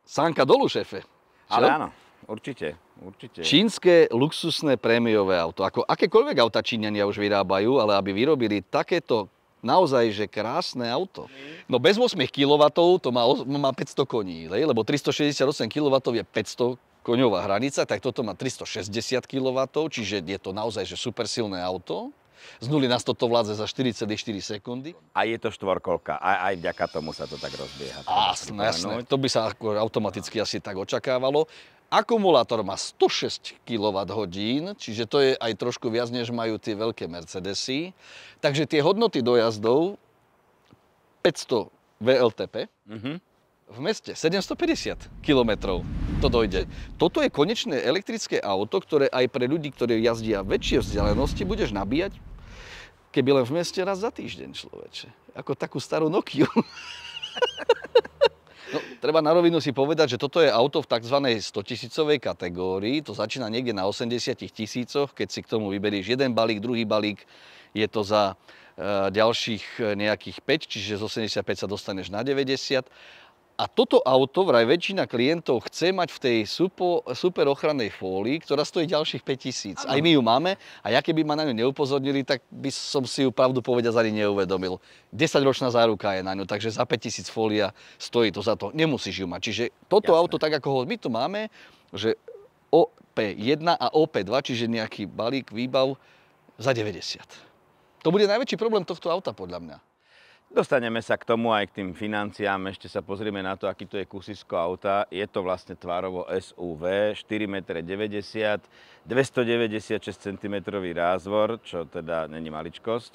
Sánka dolu, šéfe. Ale áno, určite. Čínske luxusné prémiové auto. Ako akékoľvek auta Číňania už vyrábajú, ale aby vyrobili takéto naozaj že krásne auto. No bez 8 kW to má 500 koní, lebo 368 kW je 500 koňová hranica, tak toto má 360 kW, čiže je to naozaj že super silné auto. Z 0 na 100 to vládze za 4,4 sekundy. A je to štvorkolka, aj vďaka tomu sa to tak rozbieha. Jasné, to by sa automaticky asi tak očakávalo. Akumulátor má 106 kWh, čiže to je aj trošku viac, než majú tie veľké Mercedesy. Takže tie hodnoty dojazdov 500 VLTP, v meste 750 km to dojde. Toto je konečné elektrické auto, ktoré aj pre ľudí, ktorí jazdia väčšie vzdialenosti, budeš nabíjať, keby len v meste raz za týždeň, človeče. Ako takú starú Nokiu. No, treba na rovinu si povedať, že toto je auto v tzv. 100 000 kategórii. To začína niekde na 80 000, keď si k tomu vyberieš jeden balík, druhý balík, je to za ďalších nejakých 5, čiže z 85 sa dostaneš na 90. A toto auto vraj väčšina klientov chce mať v tej super ochrannej fólii, ktorá stojí ďalších 5 000. Aj my ju máme a ja keby ma na ňu neupozornili, tak by som si ju pravdu povediac ani neuvedomil. 10-ročná záruka je na ňu, takže za 5 000 fólia stojí to za to. Nemusíš ju mať. Čiže toto auto, tak ako ho my tu máme, že OP1 a OP2, čiže nejaký balík výbav za 90. To bude najväčší problém tohto auta podľa mňa. Dostaneme sa k tomu aj k tým financiám, ešte sa pozrieme na to, aký to je kusisko auta. Je to vlastne tvárovo SUV, 4,90 m, 296 cm rázvor, čo teda není maličkosť.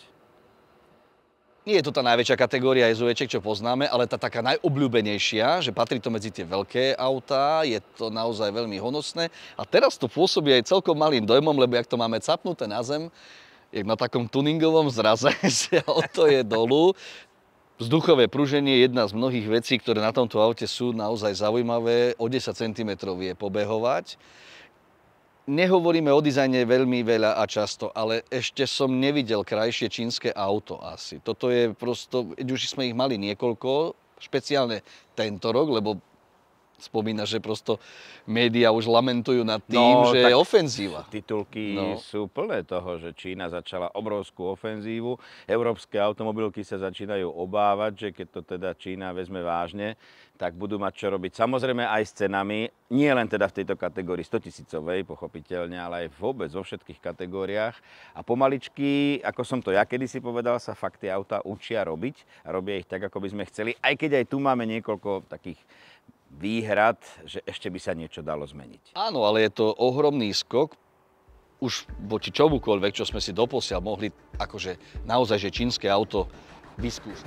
Nie je to tá najväčšia kategória SUVček, čo poznáme, ale tá taká najobľúbenejšia, že patrí to medzi tie veľké autá, je to naozaj veľmi honosné. A teraz to pôsobí aj celkom malým dojmom, lebo jak to máme capnuté na zem, jak na takom tuningovom zraze, že auto je dolu. Vzduchové pruženie je jedna z mnohých vecí, ktoré na tomto aute sú naozaj zaujímavé. O 10 cm vie pobehovať. Nehovoríme o dizajne veľmi veľa a často, ale ešte som nevidel krajšie čínske auto asi. Toto je prosto, už sme ich mali niekoľko, špeciálne tento rok, lebo spomína, že prosto médiá už lamentujú nad tým, že je ofenzíva. Titulky sú plné toho, že Čína začala obrovskú ofenzívu. Európske automobilky sa začínajú obávať, že keď to teda Čína vezme vážne, tak budú mať čo robiť. Samozrejme aj s cenami, nie len teda v tejto kategórii 100 000, pochopiteľne, ale aj vôbec vo všetkých kategóriách. A pomaličky, ako som to ja kedysi povedal, sa fakt tie autá učia robiť a robia ich tak, ako by sme chceli. Aj keď aj tu máme niekoľko takých výhrad, že ešte by sa niečo dalo zmeniť. Áno, ale je to ohromný skok už voči čomukoľvek, čo sme si doposiaľ mohli akože naozaj že čínske auto vyskúšať.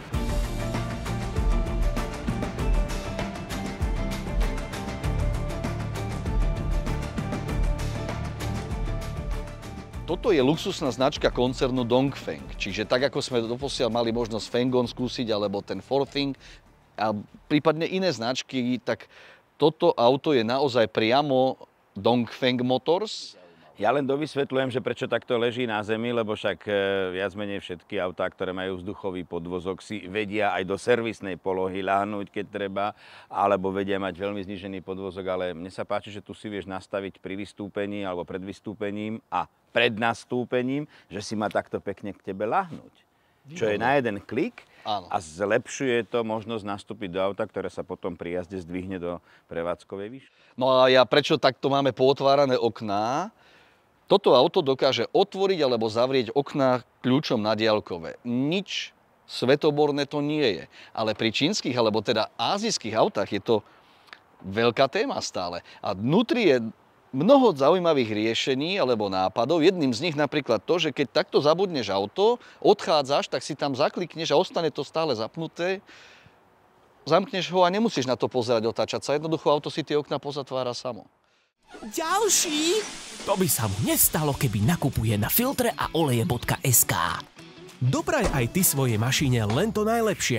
Toto je luxusná značka koncernu Dongfeng, čiže tak ako sme doposiaľ mali možnosť Fengon skúsiť alebo ten Forthing, a prípadne iné značky, tak toto auto je naozaj priamo Dongfeng Motors. Ja len dovysvetľujem, že prečo takto leží na zemi, lebo však viac menej všetky autá, ktoré majú vzduchový podvozok, si vedia aj do servisnej polohy ľahnúť, keď treba, alebo vedia mať veľmi znížený podvozok, ale mne sa páči, že tu si vieš nastaviť pri vystúpení alebo pred vystúpením a pred nastúpením, že si má takto pekne k tebe ľahnúť. Čo je na jeden klik. Áno. A zlepšuje to možnosť nastúpiť do auta, ktoré sa potom pri jazde zdvihne do prevádzkovej výšky. No a prečo takto máme pootvárané okná? Toto auto dokáže otvoriť alebo zavrieť okná kľúčom na diaľkové. Nič svetoborné to nie je. Ale pri čínskych, alebo teda ázijských autách je to veľká téma stále. A vnútri je mnoho zaujímavých riešení alebo nápadov. Jedným z nich napríklad to, že keď takto zabudneš auto, odchádzaš, tak si tam zaklikneš a ostane to stále zapnuté. Zamkneš ho a nemusíš na to pozerať, otáčať sa. Jednoducho auto si tie okná pozatvára samo. Ďalší? To by sa mu nestalo, keby nakupuje na filtre a oleje.sk. Dopraj aj ty svojej mašine len to najlepšie.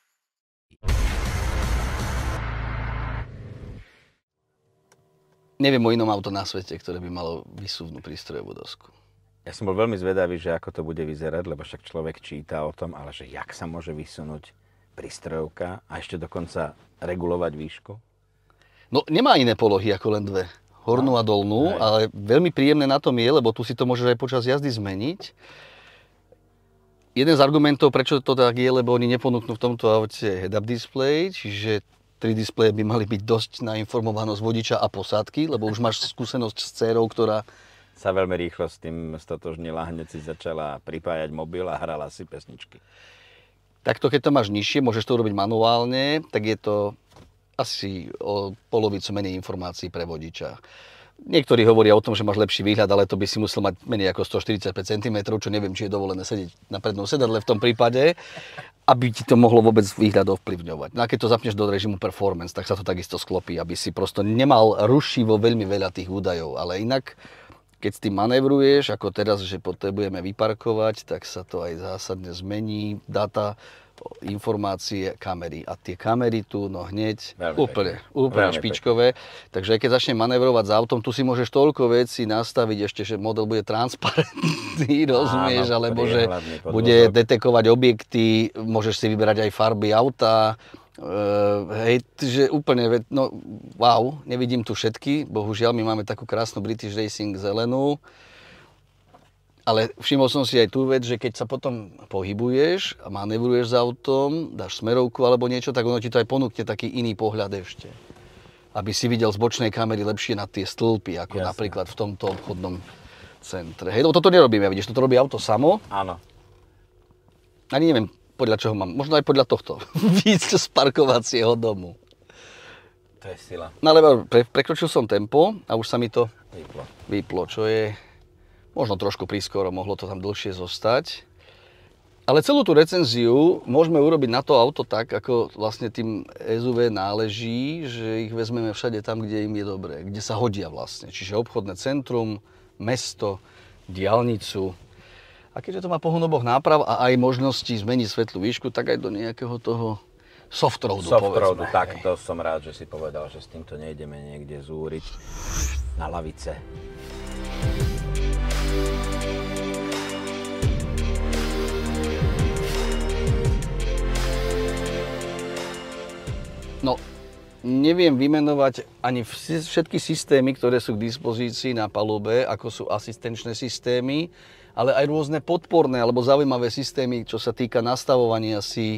Neviem o inom auto na svete, ktoré by malo výsuvnú prístrojovú dosku. Ja som bol veľmi zvedavý, že ako to bude vyzerať, lebo však človek číta o tom, ale že jak sa môže vysunúť prístrojovka a ešte dokonca regulovať výšku? No nemá iné polohy ako len dve. Hornú a dolnú, ale veľmi príjemné na tom je, lebo tu si to môžeš aj počas jazdy zmeniť. Jeden z argumentov, prečo to tak je, lebo oni neponúknú v tomto aute head-up display, čiže 3 displeje by mali byť dosť na informovanosť vodiča a posádky, lebo už máš skúsenosť s dcérou, ktorá sa veľmi rýchlo s tým stotožnila, hneď si začala pripájať mobil a hrala si pesničky. Takto, keď to máš nižšie, môžeš to urobiť manuálne, tak je to asi o polovicu menej informácií pre vodiča. Niektorí hovoria o tom, že máš lepší výhľad, ale to by si musel mať menej ako 145 cm, čo neviem, či je dovolené sedieť na prednom sedadle v tom prípade, aby ti to mohlo vôbec výhľad ovplyvňovať. No a keď to zapneš do režimu performance, tak sa to takisto sklopí, aby si prosto nemal rušivo veľmi veľa tých údajov, ale inak keď s tým manévruješ, ako teraz, že potrebujeme vyparkovať, tak sa to aj zásadne zmení. Dáta, informácie, kamery. A tie kamery tu, no hneď, úplne špičkové. Takže aj keď začnem manévrovať s autom, tu si môžeš toľko vecí nastaviť ešte, že model bude transparentný, rozumieš, alebo že bude detekovať objekty, môžeš si vyberať aj farby auta. Hej, že úplne, no wow, nevidím tu všetky, bohužiaľ my máme takú krásnu British Racing zelenú, ale všimol som si aj tú vec, že keď sa potom pohybuješ a manevruješ s autom, dáš smerovku alebo niečo, tak ono ti to aj ponúkne taký iný pohľad ešte, aby si videl z bočnej kamery lepšie na tie stĺpy, ako napríklad v tomto obchodnom centre. Hej, no toto nerobíme, vidíš, toto robí auto samo. Áno. Ani neviem, podľa čoho mám, možno aj podľa tohto, víc z parkovacieho domu. To je sila. No ale prekročil som tempo a už sa mi to vyplo, čo je možno trošku prískoro, mohlo to tam dlhšie zostať. Ale celú tú recenziu môžeme urobiť na to auto tak, ako vlastne tým SUV náleží, že ich vezmeme všade tam, kde im je dobré, kde sa hodia vlastne. Čiže obchodné centrum, mesto, diaľnicu. A keďže to má pohon-oboch náprav a aj možnosti zmeniť svetlú výšku, tak aj do nejakého toho soft-roadu, Soft-roadu, tak to som rád, že si povedal, že s týmto nejdeme niekde zúriť na lavice. No, neviem vymenovať ani všetky systémy, ktoré sú k dispozícii na palube, ako sú asistenčné systémy, ale aj rôzne podporné alebo zaujímavé systémy, čo sa týka nastavovania si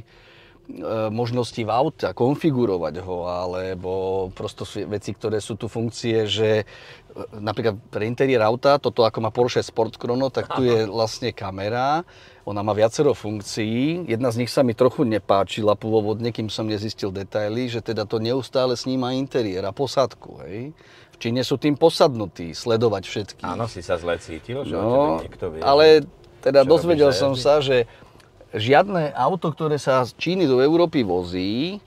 možnosti v aute, konfigurovať ho, alebo prosto sú veci, ktoré sú tu funkcie, že napríklad pre interiér auta, toto ako má Porsche Sport Chrono, tak tu je vlastne kamera, ona má viacero funkcií, jedna z nich sa mi trochu nepáčila pôvodne, kým som nezistil detaily, že teda to neustále sníma interiér a posádku, hej. V Číne sú tým posadnutí, sledovať všetky. Áno, si sa zle cítil, že no, niekto vie. Ale teda dozvedel som sa, že žiadne auto, ktoré sa z Číny do Európy vozí,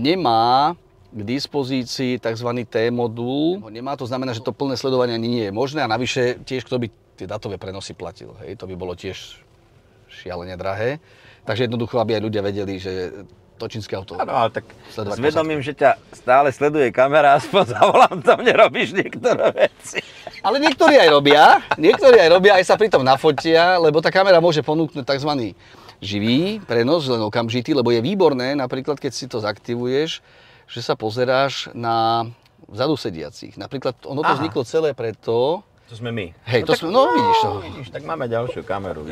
nemá k dispozícii tzv. T-modul. Nemá, to znamená, že to plné sledovanie ani nie je možné a navyše tiež kto by tie datové prenosy platil. Hej? To by bolo tiež šialene drahé. Takže jednoducho, aby aj ľudia vedeli, že to čínske auto... Áno, ale tak s vedomím, že ťa stále sleduje kamera, aspoň za volantom nerobíš niektoré veci. Ale niektorí aj robia, aj sa pritom nafotia, lebo tá kamera môže ponúknuť tzv. Živý prenos, len okamžitý, lebo je výborné, napríklad keď si to zaktivuješ, že sa pozeráš na vzadu sediacich. Napríklad ono to vzniklo celé preto... To sme my. Hej, to sme, no vidíš to. Vidíš, tak máme ďalšiu kameru.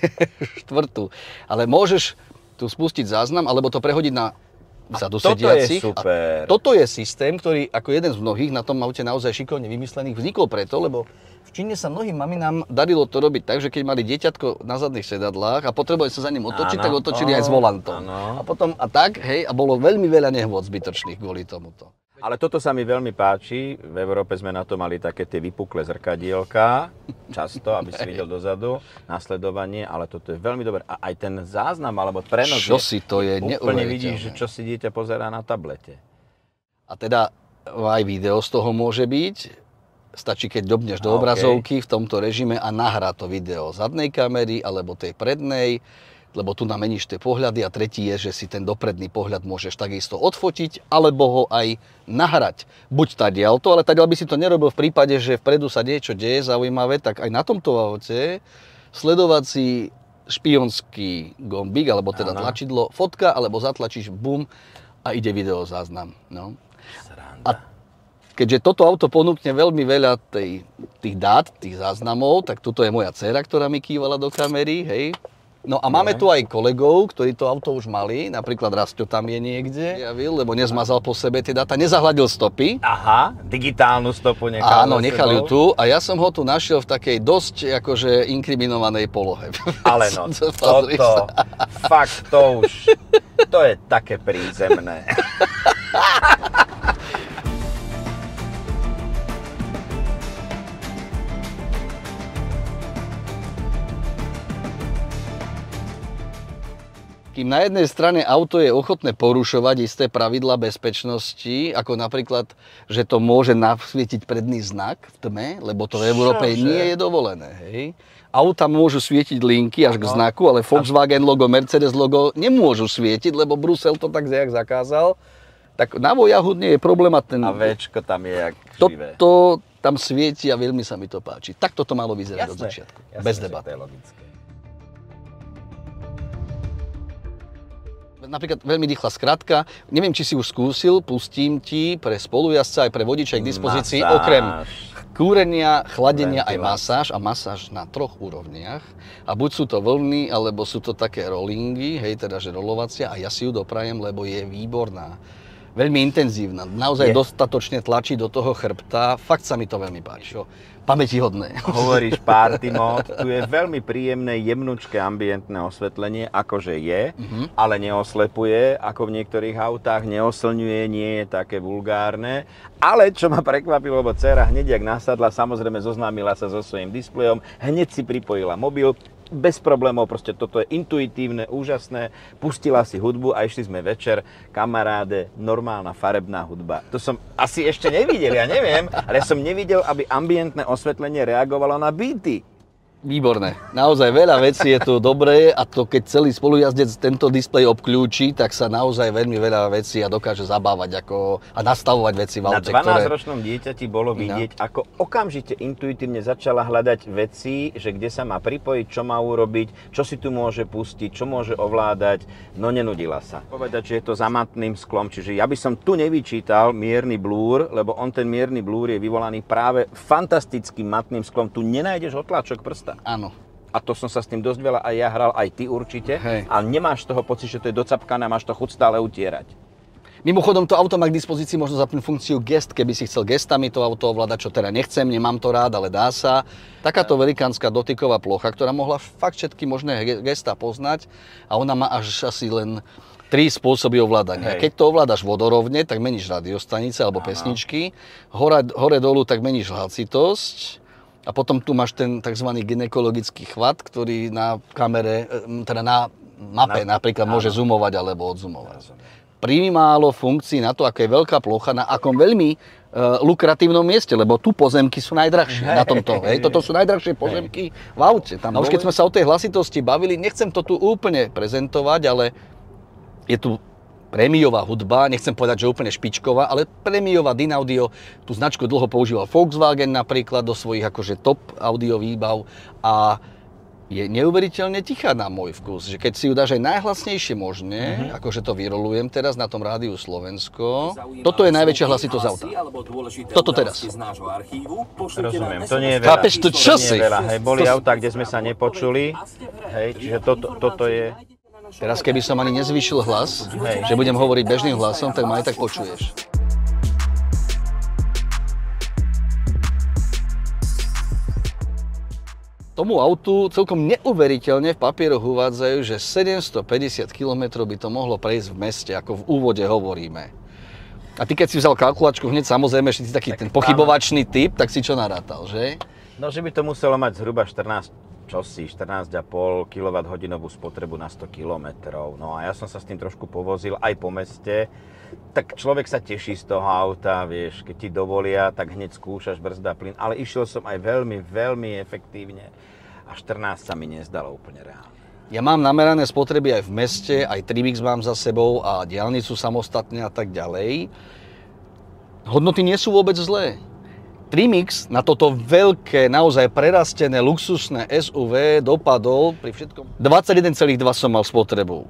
Štvrtú. Ale môžeš tu spustiť záznam, alebo to prehodiť na vzadu sediacich. Toto je super. A toto je systém, ktorý ako jeden z mnohých na tom aute naozaj šikovne vymyslených vznikol preto, lebo v Číne sa mnohým maminám darilo to robiť tak, že keď mali dieťatko na zadných sedadlách a potrebovali sa za ním otočiť, tak otočili aj s volantom. A potom a tak, hej, a bolo veľmi veľa nehôd zbytočných kvôli tomuto. Ale toto sa mi veľmi páči. V Európe sme na to mali také tie vypuklé zrkadielka, často, aby si videl dozadu, nasledovanie, ale toto je veľmi dobré. A aj ten záznam alebo prenos, čo si to je úplne vidíš, že čo si dieťa pozerá na tablete. A teda aj video z toho môže byť. Stačí, keď dobneš do obrazovky v tomto režime a nahrá to video zadnej kamery alebo tej prednej, lebo tu nameníš tie pohľady a tretí je, že si ten dopredný pohľad môžeš takisto odfotiť alebo ho aj nahrať. Buď tadiaľto, ale tadiaľ by si to nerobil v prípade, že vpredu sa niečo deje zaujímavé, tak aj na tomto aute sledovací špionský gombík, alebo teda tlačidlo, fotka, alebo zatlačíš bum a ide video záznam. No. Sranda. keďže toto auto ponúkne veľmi veľa tých dát, tých záznamov, tak tuto je moja dcéra, ktorá mi kývala do kamery, hej. No a máme tu aj kolegov, ktorí to auto už mali, napríklad Rastio tam je niekde, lebo nezmazal po sebe tie dáta, nezahladil stopy. Aha, digitálnu stopu nechal. Áno, nechal ju tu a ja som ho tu našiel v takej dosť akože inkriminovanej polohe. Ale no, toto, fakt to už, to je také prízemné. Kým na jednej strane auto je ochotné porušovať isté pravidlá bezpečnosti, ako napríklad, že to môže nasvietiť predný znak v tme, lebo to v Európe nie je dovolené. Hej. Auta môžu svietiť linky až k znaku, ale Volkswagen logo, Mercedes logo nemôžu svietiť, lebo Brusel to tak zjak zakázal. Tak na vojahu nie je problém a ten... A Včko tam je jak živé. To tam svieti a veľmi sa mi to páči. Takto to malo vyzerať od začiatku. Bez debat. To je logické. Napríklad veľmi rýchla skratka, neviem, či si už skúsil, pustím ti pre spolujazdca aj pre vodiča k dispozícii okrem kúrenia, chladenia aj masáž a masáž na 3 úrovniach. A buď sú to vlny, alebo sú to také rollingy, hej, teda že rolovacia a ja si ju doprajem, lebo je výborná. Veľmi intenzívna, naozaj dostatočne tlačí do toho chrbta, fakt sa mi to veľmi páči. Pamätihodné. Hovoríš party mode, tu je veľmi príjemné, jemnučké ambientné osvetlenie, akože je, ale neoslepuje, ako v niektorých autách, neoslňuje, nie je také vulgárne. Ale čo ma prekvapilo, lebo dcera hneď jak nasadla, samozrejme zoznámila sa so svojím displejom, hneď si pripojila mobil, bez problémov, proste toto je intuitívne, úžasné, pustila si hudbu a išli sme večer, kamaráde, normálna farebná hudba. To som asi ešte nevidel, ja neviem, ale som nevidel, aby ambientné osvetlenie reagovalo na beaty. Výborné. Naozaj veľa vecí je tu dobré a to keď celý spolujazdec tento displej obkľúči, tak sa naozaj veľmi veľa vecí a dokáže zabávať a nastavovať veci v aute, Na 12-ročnom dieťati bolo vidieť, ako okamžite intuitívne začala hľadať veci, že kde sa má pripojiť, čo má urobiť, čo si tu môže pustiť, čo môže ovládať, no nenudila sa. Povedať, že je to za matným sklom, čiže ja by som tu nevyčítal mierny blúr, lebo on ten mierny blúr je vyvolaný práve fantastickým matným sklom. Tu nenájdeš otláčok prsta. Áno. A to som sa s tým dosť veľa aj ja hral, aj ty určite. Hej. A nemáš toho pocit, že to je docapkané a máš to chuť stále utierať. Mimochodom, to auto má k dispozícii možno zapnúť funkciu gest, keby si chcel gestami to auto ovládať, čo teda nechcem, nemám to rád, ale dá sa. Takáto velikánska dotyková plocha, ktorá mohla fakt všetky možné gestá poznať a ona má až asi len 3 spôsoby ovládania. Keď to ovládaš vodorovne, tak meníš radiostanice alebo pesničky. Hore dolu, tak meníš hlasitosť. A potom tu máš ten tzv. Gynekologický chvat, ktorý na kamere, teda na mape napríklad môže zoomovať alebo odzoomovať. Primálo funkcií na to, aká je veľká plocha, na akom veľmi lukratívnom mieste, lebo tu pozemky sú najdrahšie na tomto. Toto sú najdrahšie pozemky v aute. A už keď sme sa o tej hlasitosti bavili, nechcem to tu úplne prezentovať, ale je tu prémiová hudba, nechcem povedať, že úplne špičková, ale prémiová Dynaudio, tú značku dlho používal Volkswagen napríklad do svojich akože top audio výbav a je neuveriteľne tichá na môj vkus, že keď si ju dáš aj najhlasnejšie možné, akože to vyrolujem teraz na tom rádiu Slovensko, toto je najväčšia hlasitosť auta. Toto teraz. Rozumiem, to nie je veľa. Chápeš to, čo si? Hej, boli autá, kde sme sa nepočuli, hej, čiže toto je... Teraz keby som ani nezvýšil hlas, že budem hovoriť bežným hlasom, tak ma aj tak počuješ. Tomu autu celkom neuveriteľne v papieroch uvádzajú, že 750 km by to mohlo prejsť v meste, ako v úvode hovoríme. A ty keď si vzal kalkulačku hneď, samozrejme, že si taký ten pochybovačný typ, tak si čo narátal, že? No, že by to muselo mať zhruba 14,5 kWh spotrebu na 100 km. No a ja som sa s tým trošku povozil aj po meste. Tak človek sa teší z toho auta, vieš, keď ti dovolia, tak hneď skúšaš brzda, plyn. Ale išiel som aj veľmi, veľmi efektívne. A 14 sa mi nezdalo úplne reálne. Ja mám namerané spotreby aj v meste, aj Trimix mám za sebou a diaľnicu samostatne a tak ďalej. Hodnoty nie sú vôbec zlé. Trimix na toto veľké, naozaj prerastené, luxusné SUV dopadol pri všetkom 21,2 som mal spotrebu.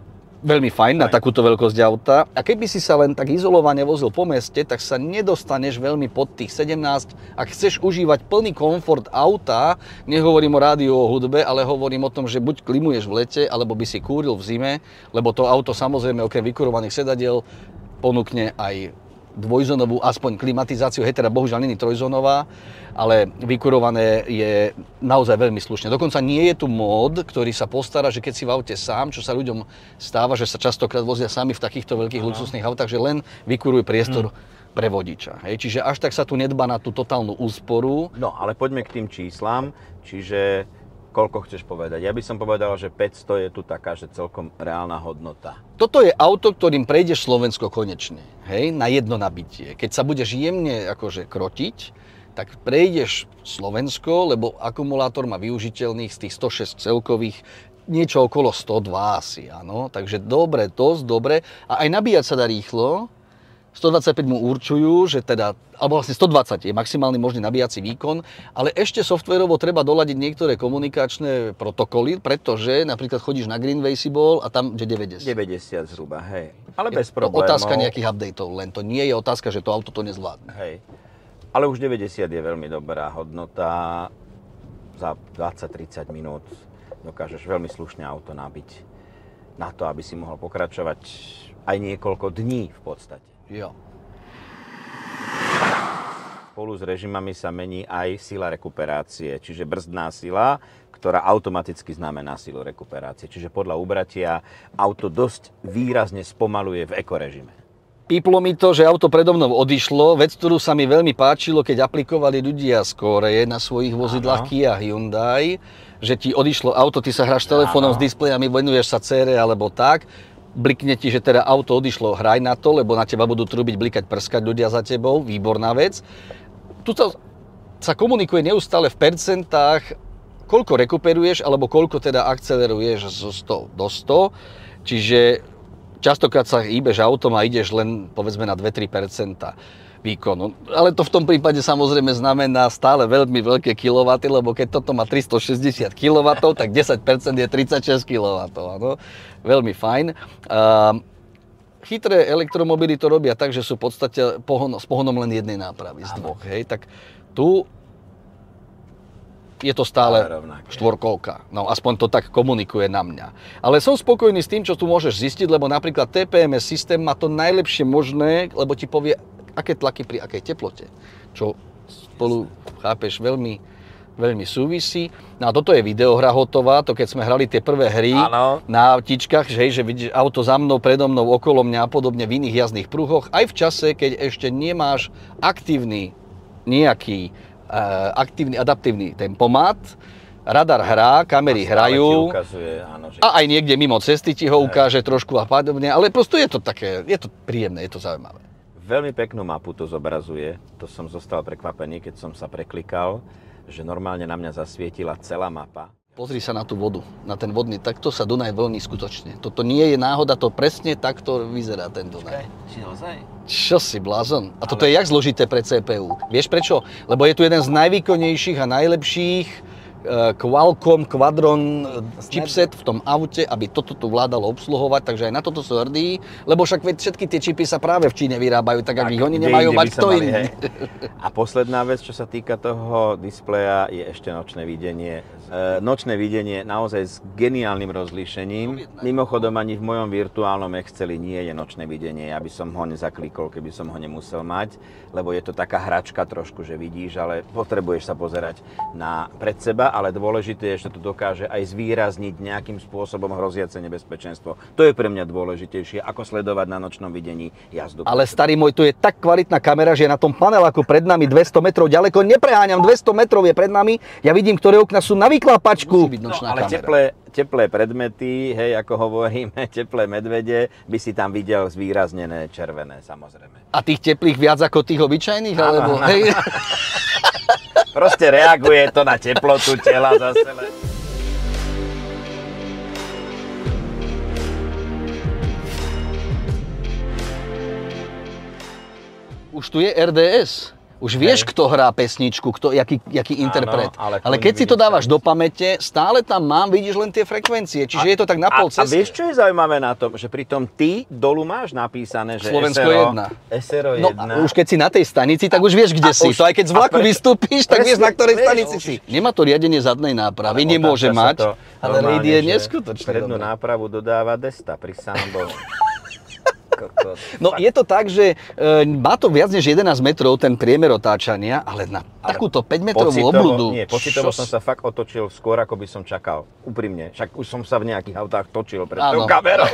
veľmi fajn na takúto veľkosť auta. A keby si sa len tak izolovane vozil po meste, tak sa nedostaneš veľmi pod tých 17. Ak chceš užívať plný komfort auta, nehovorím o rádiu, o hudbe, ale hovorím o tom, že buď klimuješ v lete, alebo by si kúril v zime, lebo to auto samozrejme okrem vykurovaných sedadiel ponúkne aj dvojzónovú aspoň klimatizáciu, hej, teda bohužiaľ nie je trojzónová, ale vykurované je naozaj veľmi slušne. Dokonca nie je tu mód, ktorý sa postará, že keď si v aute sám, čo sa ľuďom stáva, že sa častokrát vozia sami v takýchto veľkých luxusných autách, že len vykuruj priestor pre vodiča. Hej. Čiže až tak sa tu nedbá na tú totálnu úsporu. No, ale poďme k tým číslam, čiže koľko chceš povedať? Ja by som povedal, že 500 je tu taká, že celkom reálna hodnota. Toto je auto, ktorým prejdeš Slovensko konečne, hej, na jedno nabitie. Keď sa budeš jemne akože krotiť, tak prejdeš Slovensko, lebo akumulátor má využiteľných z tých 106 celkových niečo okolo 102 asi, áno. Takže dobre, dosť dobre. A aj nabíjať sa dá rýchlo. 125 mu určujú, že teda, alebo vlastne 120 je maximálny možný nabíjací výkon, ale ešte softvérovo treba doladiť niektoré komunikačné protokoly, pretože napríklad chodíš na Greenway si bol a tam, že 90. 90 zhruba, hej. Ale bez to problémov. Otázka nejakých updateov, len to nie je otázka, že to auto to nezvládne. Hej. Ale už 90 je veľmi dobrá hodnota. Za 20-30 minút dokážeš veľmi slušne auto nabiť na to, aby si mohol pokračovať aj niekoľko dní v podstate. Jo. Spolu s režimami sa mení aj sila rekuperácie, čiže brzdná sila, ktorá automaticky znamená silu rekuperácie. Čiže podľa ubratia auto dosť výrazne spomaluje v ekorežime. Píplo mi to, že auto predo mnou odišlo, vec, ktorú sa mi veľmi páčilo, keď aplikovali ľudia z Kóreje na svojich vozidlách Kia Hyundai, že ti odišlo auto, ty sa hráš telefónom s displejami, venuješ sa cére alebo tak, blikne ti, že teda auto odišlo, hraj na to, lebo na teba budú trubiť, blikať, prskať ľudia za tebou, výborná vec. Tu sa komunikuje neustále v percentách, koľko rekuperuješ, alebo koľko teda akceleruješ zo 100 do 100, čiže častokrát sa hýbeš autom a ideš len povedzme na 2-3% výkonu. Ale to v tom prípade samozrejme znamená stále veľmi veľké kilowaty, lebo keď toto má 360 kW, tak 10% je 36 kW. Áno? Veľmi fajn. Chytré elektromobily to robia tak, že sú v podstate s pohonom len jednej nápravy z dvoch. Hej? Tak tu je to stále štvorkolka. No aspoň to tak komunikuje na mňa. Ale som spokojný s tým, čo tu môžeš zistiť, lebo napríklad TPMS systém má to najlepšie možné, lebo ti povie, aké tlaky pri akej teplote, čo spolu, chápeš, veľmi, veľmi súvisí. No a toto je videohra hotová, to keď sme hrali tie prvé hry na autičkách, že vidíš auto za mnou, predo mnou, okolo mňa a podobne v iných jazdných pruhoch, aj v čase, keď ešte nemáš aktívny nejaký adaptívny tempomat, radar hrá, kamery hrajú ukazuje, áno, že... a aj niekde mimo cesty ti ho ukáže trošku a podobne, ale prosto je to také, je to príjemné, je to zaujímavé. Veľmi peknú mapu to zobrazuje, to som zostal prekvapený, keď som sa preklikal, že normálne na mňa zasvietila celá mapa. Pozri sa na tú vodu, na ten vodný, takto sa Dunaj vlní skutočne. Toto nie je náhoda, to presne takto vyzerá ten Dunaj. Čo si blázon? A toto je jak zložité pre CPU. Vieš prečo? Lebo je tu jeden z najvýkonnejších a najlepších Qualcomm Quadron chipset v tom aute, aby toto tu vládalo obsluhovať, takže aj na toto sú hrdí, lebo však všetky tie čipy sa práve v Číne vyrábajú, tak ak ich oni nemajú mať, kto iný. A posledná vec, čo sa týka toho displeja, je ešte nočné videnie. Nočné videnie naozaj s geniálnym rozlíšením. Mimochodom ani v mojom virtuálnom Exceli nie je nočné videnie, ja by som ho nezaklikol, keby som ho nemusel mať, lebo je to taká hračka trošku, že vidíš, ale potrebuješ sa pozerať pred seba, ale dôležité je, že to dokáže aj zvýrazniť nejakým spôsobom hroziace nebezpečenstvo. To je pre mňa dôležitejšie, ako sledovať na nočnom videní jazdu. Ale starý môj, tu je tak kvalitná kamera, že na tom paneláku pred nami 200 metrov ďaleko, nepreháňam, 200 metrov je pred nami, ja vidím, ktoré okna sú na vyklapačku. No, ale teplé predmety, hej, ako hovoríme, teplé medvede, by si tam videl zvýraznené červené, samozrejme. A tých teplých viac ako tých obyčajných, alebo hej? Proste reaguje to na teplotu tela zase. Už tu je RDS. Už vieš, kto hrá pesničku, jaký interpret. Ale keď si to dávaš do pamäte, stále tam vidíš len tie frekvencie. Čiže je to tak na pol ceste. A vieš, čo je zaujímavé na tom? Že pritom ty dolu máš napísané, že Slovensko 1. SRO 1. No už keď si na tej stanici, tak už vieš, kde si. To aj keď z vlaku vystúpíš, tak vieš, na ktorej stanici si. Nemá to riadenie zadnej nápravy, nemôže mať, ale Lady je neskutočné. Prednú nápravu dodáva Desta pri Sambo. No je to tak, že má to viac než 11 metrov ten priemer otáčania, ale na takúto 5 metrovú obľudu. Nie, pocitovo som sa fakt otočil skôr, ako by som čakal. Úprimne. Však už som sa v nejakých autách točil pred tou kamerou.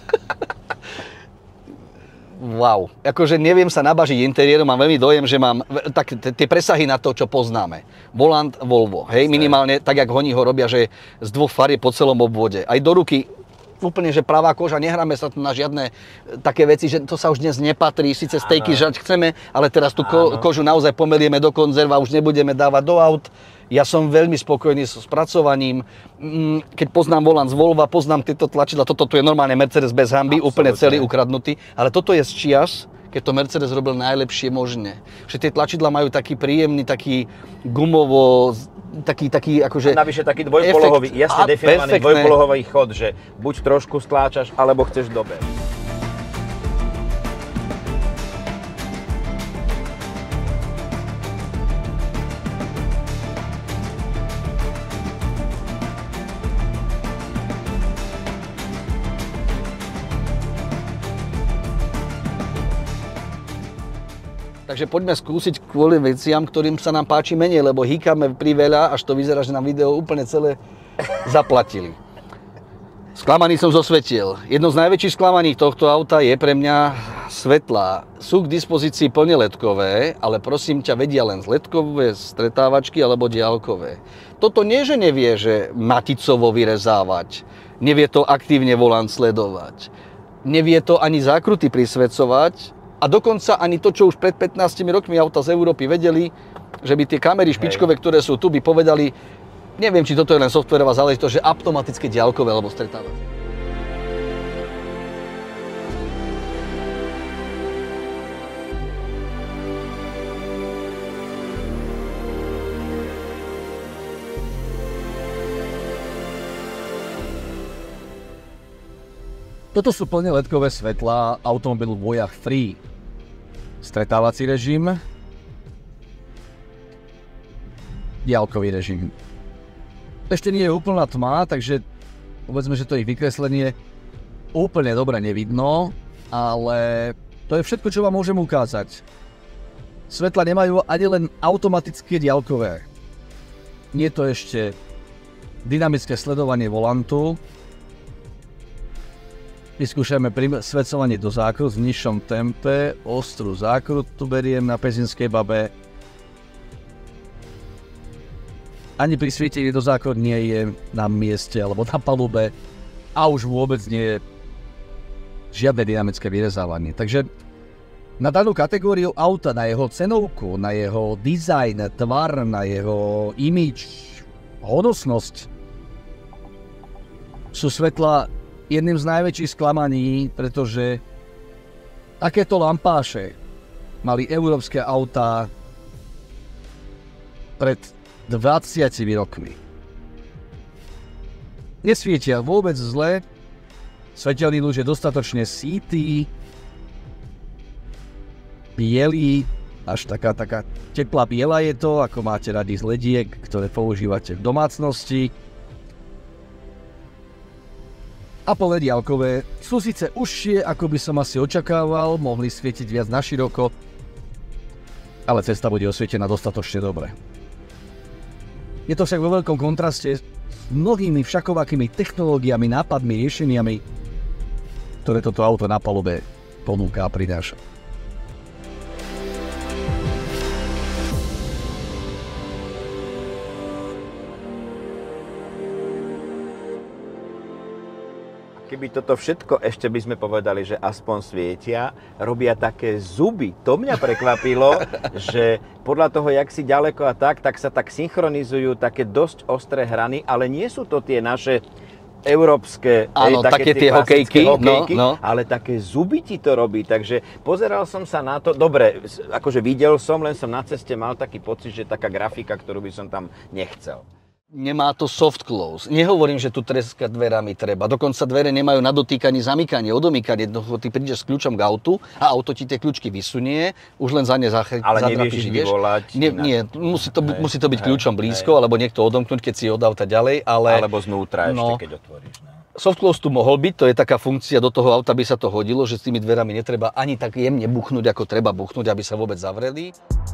Wow. Akože neviem sa nabažiť interiérom, mám veľmi dojem, že mám tie presahy na to, čo poznáme. Volant Volvo, hej, minimálne tak, jak oni ho robia, že z 2 farieb po celom obvode. Aj do ruky úplne, že pravá koža, nehráme sa tu na žiadne také veci, že to sa už dnes nepatrí, síce stejky žať chceme, ale teraz tú kožu naozaj pomelieme do konzerva, už nebudeme dávať do aut. Ja som veľmi spokojný so spracovaním. Keď poznám volant z Volva, poznám tieto tlačidla, toto tu je normálne Mercedes bez hanby, úplne celý ukradnutý, ale toto je z čias, keď to Mercedes robil najlepšie možné. Že tie tlačidla majú taký príjemný, taký gumovo, taký akože... A navyše taký dvojpolohový, jasne definovaný dvojpolohový chod, že buď trošku stláčaš, alebo chceš dobeť. Takže poďme skúsiť kvôli veciam, ktorým sa nám páči menej, lebo hýkame priveľa, až to vyzerá, že nám video úplne celé zaplatili. Sklamaný som zo svetiel. Jedno z najväčších sklamaní tohto auta je pre mňa svetlá. Sú k dispozícii plne ledkové, ale prosím ťa, vedia len ledkové stretávačky alebo diaľkové. Toto nie, že nevie, že maticovo vyrezávať. Nevie to aktívne volant sledovať. Nevie to ani zákruty prisvedcovať. A dokonca ani to, čo už pred 15 rokmi auta z Európy vedeli, že by tie kamery špičkové, ktoré sú tu, by povedali, neviem, či toto je len softvérová záležitosť, že automatické diaľkové alebo stretávacie. Toto sú plne ledkové svetlá automobilu Voyage 3. Stretávací režim. Diaľkový režim. Ešte nie je úplná tma, takže povedzme, že to ich vykreslenie úplne dobre nevidno, ale to je všetko, čo vám môžem ukázať. Svetla nemajú ani len automatické diaľkové. Nie je to ešte dynamické sledovanie volantu. Vyskúšajme prisvedcovanie do zákrut v nižšom tempe, ostrú zákrut tu beriem na pezinskej babe. Ani pri svietení do zákrut nie je na mieste alebo na palube a už vôbec nie je žiadne dynamické vyrezávanie. Takže na danú kategóriu auta, na jeho cenovku, na jeho dizajn, tvar, na jeho imidž, hodnostnosť sú svetla jedným z najväčších sklamaní, pretože takéto lampáše mali európske autá pred 20 rokmi. Nesvietia vôbec zle, svetelný lúč je dostatočne sítý, bielý, až taká teplá biela je to, ako máte radi z lediek, ktoré používate v domácnosti. A plne diaľkové sú síce užšie, ako by som asi očakával, mohli svietiť viac naširoko, ale cesta bude osvietená dostatočne dobre. Je to však vo veľkom kontraste s mnohými všakovakými technológiami, nápadmi, riešeniami, ktoré toto auto na palube ponúka a prináša. Keby toto všetko, ešte by sme povedali, že aspoň svietia, robia také zuby. To mňa prekvapilo, že podľa toho, jak si ďaleko a tak sa tak synchronizujú také dosť ostré hrany, ale nie sú to tie naše európske, áno, také tie hokejky, no. Ale také zuby ti to robí, takže pozeral som sa na to, dobre, akože videl som, len som na ceste mal taký pocit, že taká grafika, ktorú by som tam nechcel. Nemá to soft close. Nehovorím, že tu treskať dverami treba. Dokonca dvere nemajú na dotýkanie, zamykanie, odomykanie. Ty prídeš s kľúčom k autu a auto ti tie kľúčky vysunie, už len za ne ale nevieš ich vyvolať. Nie, musí to byť kľúčom blízko, alebo niekto odomknúť, keď si od auta ďalej, ale... Alebo znútra ešte, keď otvoríš. No. Soft close tu mohol byť, to je taká funkcia, do toho auta by sa to hodilo, že s tými dverami netreba ani tak jemne buchnúť, ako treba buchnúť, aby sa vôbec zavreli.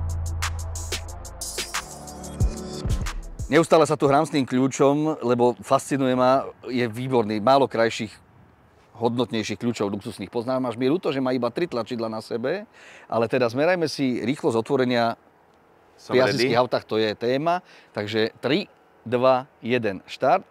Neustále sa tu hrám s tým kľúčom, lebo fascinuje ma, je výborný, málo krajších, hodnotnejších kľúčov luxusných poznám. Až mi ľúto, že má iba 3 tlačidla na sebe, ale teda zmerajme si rýchlosť otvorenia pri azijských autách, to je téma. Takže 3, 2, 1, štart.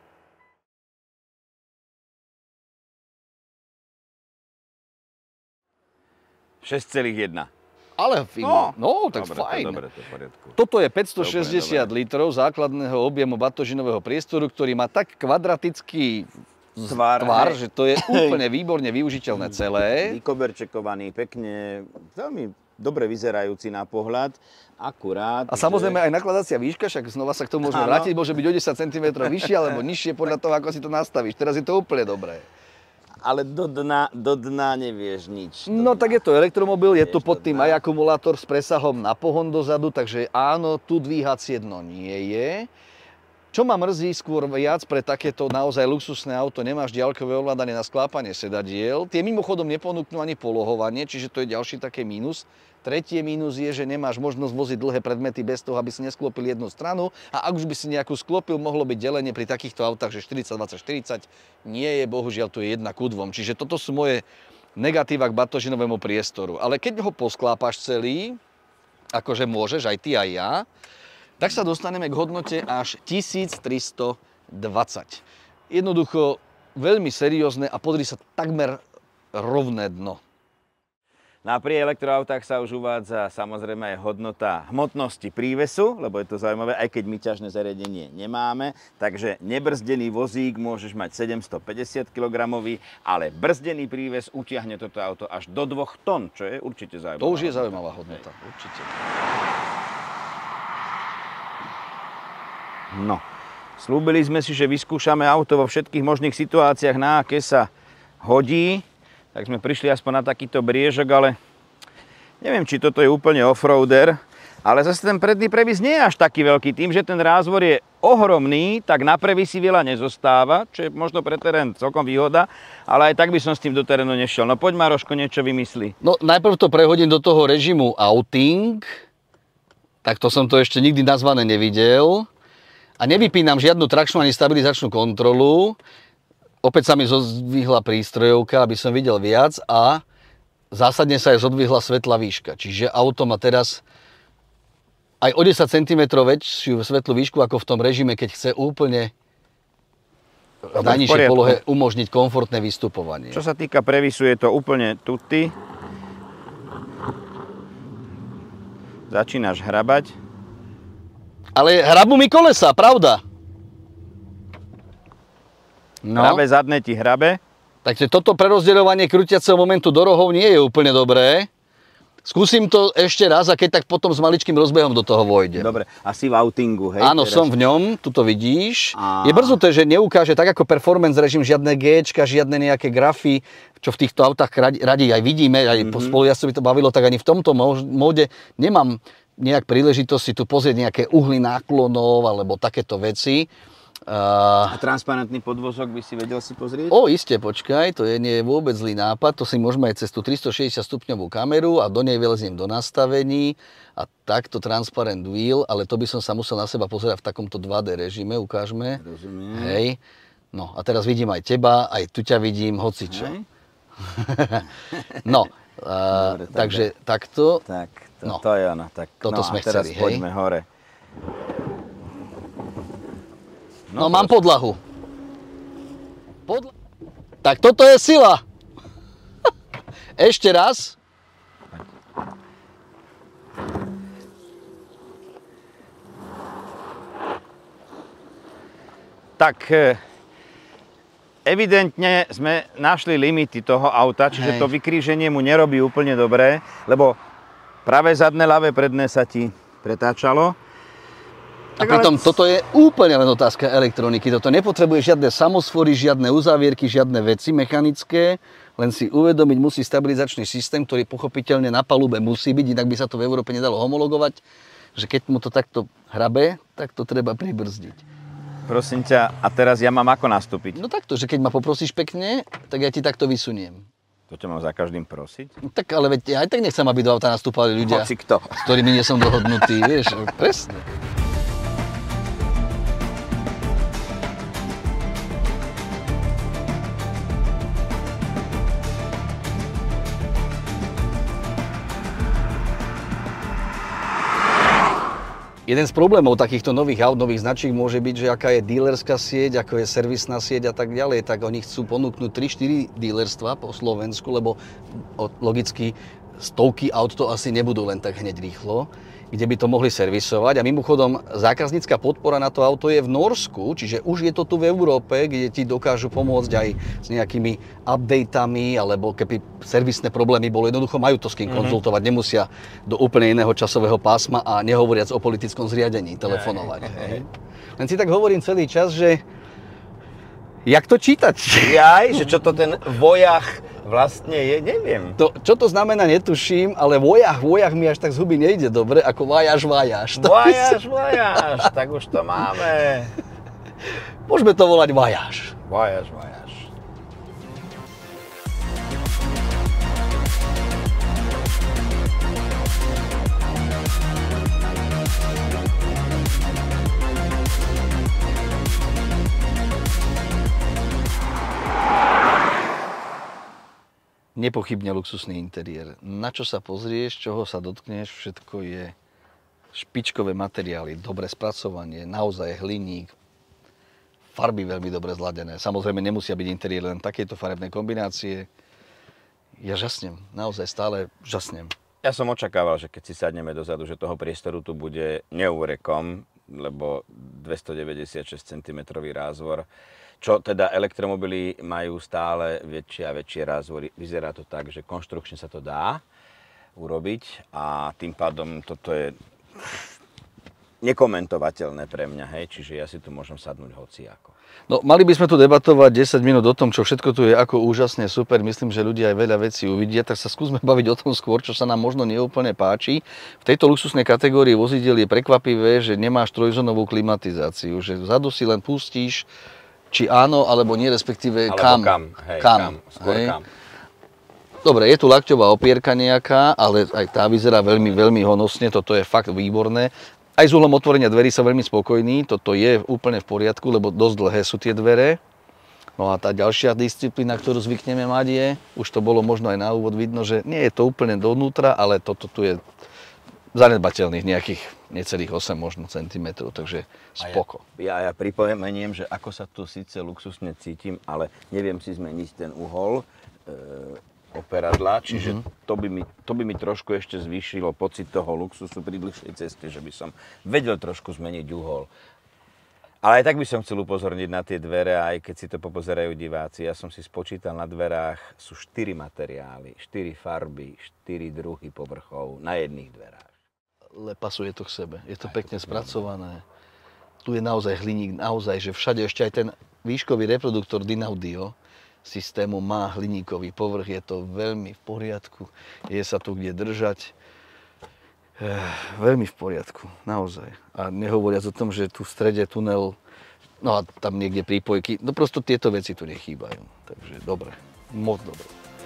Ale tak dobre, fajn. Dobre, to je v poriadku. Toto je 560 litrov základného objemu batožinového priestoru, ktorý má tak kvadratický tvar, že to je úplne výborne využiteľné celé. Vykoberčekovaný, pekne, veľmi dobre vyzerajúci na pohľad, akurát. A samozrejme aj nakladacia výška, však znova sa k tomu môžeme vrátiť, môže byť o 10 cm vyššie alebo nižšie podľa toho, ako si to nastavíš. Teraz je to úplne dobré. Ale do dna nevieš nič. No tak je to elektromobil, je tu pod tým aj akumulátor s presahom na pohon dozadu, takže áno, tu dvíhacie dno nie je. Čo ma mrzí skôr viac pre takéto naozaj luxusné auto, nemáš diaľkové ovládanie na sklápanie sedadiel. Tie mimochodom neponúknú ani polohovanie, čiže to je ďalší také mínus. Tretie mínus je, že nemáš možnosť voziť dlhé predmety bez toho, aby si nesklopil jednu stranu. A ak už by si nejakú sklopil, mohlo byť delenie pri takýchto autách, že 40-20-40 nie je, bohužiaľ tu je 1:2. Čiže toto sú moje negatíva k batožinovému priestoru. Ale keď ho posklápaš celý, akože môžeš, aj ty, aj ja, tak sa dostaneme k hodnote až 1320. Jednoducho veľmi seriózne a pozri sa, takmer rovné dno. Na pri elektroautách sa už uvádza samozrejme aj hodnota hmotnosti prívesu, lebo je to zaujímavé, aj keď my ťažné zariadenie nemáme. Takže nebrzdený vozík môžeš mať 750 kg, ale brzdený príves utiahne toto auto až do 2 tón, čo je určite zaujímavé. To už je zaujímavá hodnota, určite. No, slúbili sme si, že vyskúšame auto vo všetkých možných situáciách, na aké sa hodí. Tak sme prišli aspoň na takýto briežok, ale neviem, či toto je úplne offroader, ale zase ten predný previs nie je až taký veľký. Tým, že ten rázvor je ohromný, tak na previsi veľa nezostáva, čo je možno pre terén celkom výhoda, ale aj tak by som s tým do terénu nešiel. No poď, Maroško, niečo vymyslí. No najprv to prehodím do toho režimu outing, tak to som to ešte nikdy nazvané nevidel. A nevypínam žiadnu trakčnú ani stabilizačnú kontrolu. Opäť sa mi zodvihla prístrojovka, aby som videl viac a zásadne sa aj zodvihla svetlá výška. Čiže auto má teraz aj o 10 cm väčšiu svetlú výšku ako v tom režime, keď chce úplne v najnižšej polohe umožniť komfortné vystupovanie. Čo sa týka previsu, je to úplne tutti. Začínaš hrabať. Ale hrabú mi kolesa, pravda? No. Hrabe zadné ti hrabe. Takže toto prerozdeľovanie krútiaceho momentu do rohov nie je úplne dobré. Skúsim to ešte raz a keď tak potom s maličkým rozbehom do toho vojde. Dobre, asi v outingu, hej? Áno, teraz som v ňom, tu to vidíš. Je brzduté, že neukáže tak ako performance režim žiadne Gčka, žiadne nejaké grafy, čo v týchto autách radi aj vidíme, aj po spolujazcovi to bavilo, tak ani v tomto móde nemám nejak príležitosť si tu pozrieť nejaké uhly náklonov alebo takéto veci. A transparentný podvozok by si vedel si pozrieť? Iste, počkaj, to nie je vôbec zlý nápad, to si môžeme aj cez tú 360 stupňovú kameru a do nej vyleziem do nastavení a takto transparent wheel, ale to by som sa musel na seba pozerať v takomto 2D režime, ukážme. Rozumiem. Hej. No a teraz vidím aj teba, aj tu ťa vidím, hocičo. No, dobre, takže takto. Tak, to je ono. Tak, toto sme teraz chceli, poďme hore. No mám podlahu. Tak toto je sila. Ešte raz. Tak Evidentne sme našli limity toho auta, čiže to vykríženie mu nerobí úplne dobre, lebo pravé zadné, ľavé predné sa ti pretáčalo. A pritom toto je úplne len otázka elektroniky. Toto nepotrebuje žiadne samosfory, žiadne uzávierky, žiadne veci mechanické. Len si uvedomiť musí stabilizačný systém, ktorý pochopiteľne na palube musí byť, inak by sa to v Európe nedalo homologovať, že keď mu to takto hrabe, tak to treba pribrzdiť. Prosím ťa, a teraz ja mám ako nastúpiť? No takto, že keď ma poprosíš pekne, tak ja ti takto vysuniem. To ťa mám za každým prosiť? No tak ale veď ja aj tak nechcem, aby do auta nastúpali ľudia, Hoci kto. S ktorými nie som dohodnutý, vieš, presne. Jeden z problémov takýchto nových aut, nových značiek môže byť, že aká je dílerská sieť, ako je servisná sieť a tak ďalej, tak oni chcú ponúknuť 3-4 dílerstva po Slovensku, lebo logicky stovky aut to asi nebudú len tak hneď rýchlo, kde by to mohli servisovať. A mimochodom, zákaznícka podpora na to auto je v Norsku, čiže už je to tu v Európe, kde ti dokážu pomôcť aj s nejakými updateami, alebo keby servisné problémy boli, jednoducho majú to s kým konzultovať, nemusia do úplne iného časového pásma a nehovoriac o politickom zriadení telefonovať. Len si tak hovorím celý čas, že jak to čítať? Jaj, že čo to ten Voyage vlastne je, neviem. Čo to znamená, netuším, ale Voyage mi až tak z huby nejde dobre, ako Voyage. Voyage, tak už to máme. Môžeme to volať Voyage. Voyage. Nepochybne luxusný interiér. Na čo sa pozrieš, čoho sa dotkneš, všetko je špičkové materiály, dobré spracovanie, naozaj hliník, farby veľmi dobre zladené. Samozrejme nemusia byť interiér len takéto farebné kombinácie. Ja žasnem, naozaj stále žasnem. Ja som očakával, že keď si sadneme dozadu, že toho priestoru tu bude neúrekom, lebo 296 cm rázvor, čo teda elektromobily majú stále väčšie a väčšie rázvory. Vyzerá to tak, že konštrukčne sa to dá urobiť a tým pádom toto je nekomentovateľné pre mňa, hej, čiže ja si tu môžem sadnúť hociako. No, mali by sme tu debatovať 10 minút o tom, čo všetko tu je, ako úžasne, super. Myslím, že ľudia aj veľa vecí uvidia, tak sa skúsme baviť o tom skôr, čo sa nám možno neúplne páči. V tejto luxusnej kategórii vozidiel je prekvapivé, že nemáš trojzónovú klimatizáciu, že vzadu si len pustíš, či áno, alebo nie, respektíve kam. Skôr kam. Dobre, je tu lakťová opierka nejaká, ale aj tá vyzerá veľmi, veľmi honosne, toto je fakt výborné. Aj s uhlom otvorenia dverí som veľmi spokojný, toto je úplne v poriadku, lebo dosť dlhé sú tie dvere. No a tá ďalšia disciplína, ktorú zvykneme mať je, už to bolo možno aj na úvod vidno, že nie je to úplne dovnútra, ale toto tu je zanedbateľných nejakých necelých 8 možno centimetrov, takže spoko. Ja pripomeniem, že ako sa tu síce luxusne cítim, ale neviem si zmeniť ten uhol operadla, čiže to by mi trošku ešte zvýšilo pocit toho luxusu pri dlhšej ceste, že by som vedel trošku zmeniť uhol. Ale aj tak by som chcel upozorniť na tie dvere, aj keď si to popozerajú diváci. Ja som si spočítal na dverách, sú 4 materiály, 4 farby, 4 druhy povrchov na jedných dverách. Ale pasuje to k sebe, je to pekne spracované. Tu je naozaj hliník, naozaj, že všade ešte aj ten výškový reproduktor Dynaudio systému má hliníkový povrch, je to veľmi v poriadku, je sa tu kde držať. Veľmi v poriadku, naozaj. A nehovoriac o tom, že tu v strede tunel, no a tam niekde prípojky, no prosto tieto veci tu nechýbajú. Takže dobre, moc dobre.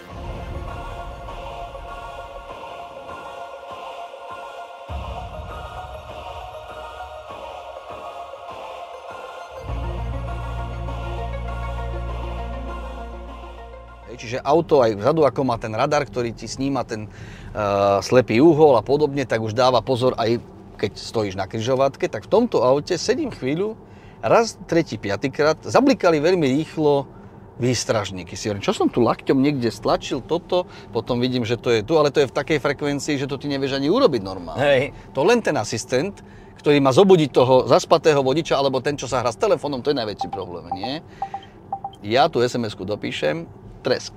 Čiže auto aj vzadu, ako má ten radar, ktorý ti sníma ten slepý úhol a podobne, tak už dáva pozor aj keď stojíš na križovatke. Tak v tomto aute sedím chvíľu, raz, tretí, piatykrát, zablikali veľmi rýchlo výstražníky. Si hovorím, čo som tu lakťom niekde stlačil toto, potom vidím, že to je tu, ale to je v takej frekvencii, že to ty nevieš ani urobiť normálne. Hej. To len ten asistent, ktorý má zobudiť toho zaspatého vodiča, alebo ten, čo sa hrá s telefónom, to je najväčší problém, nie? ja tú SMS-ku dopíšem, tresk.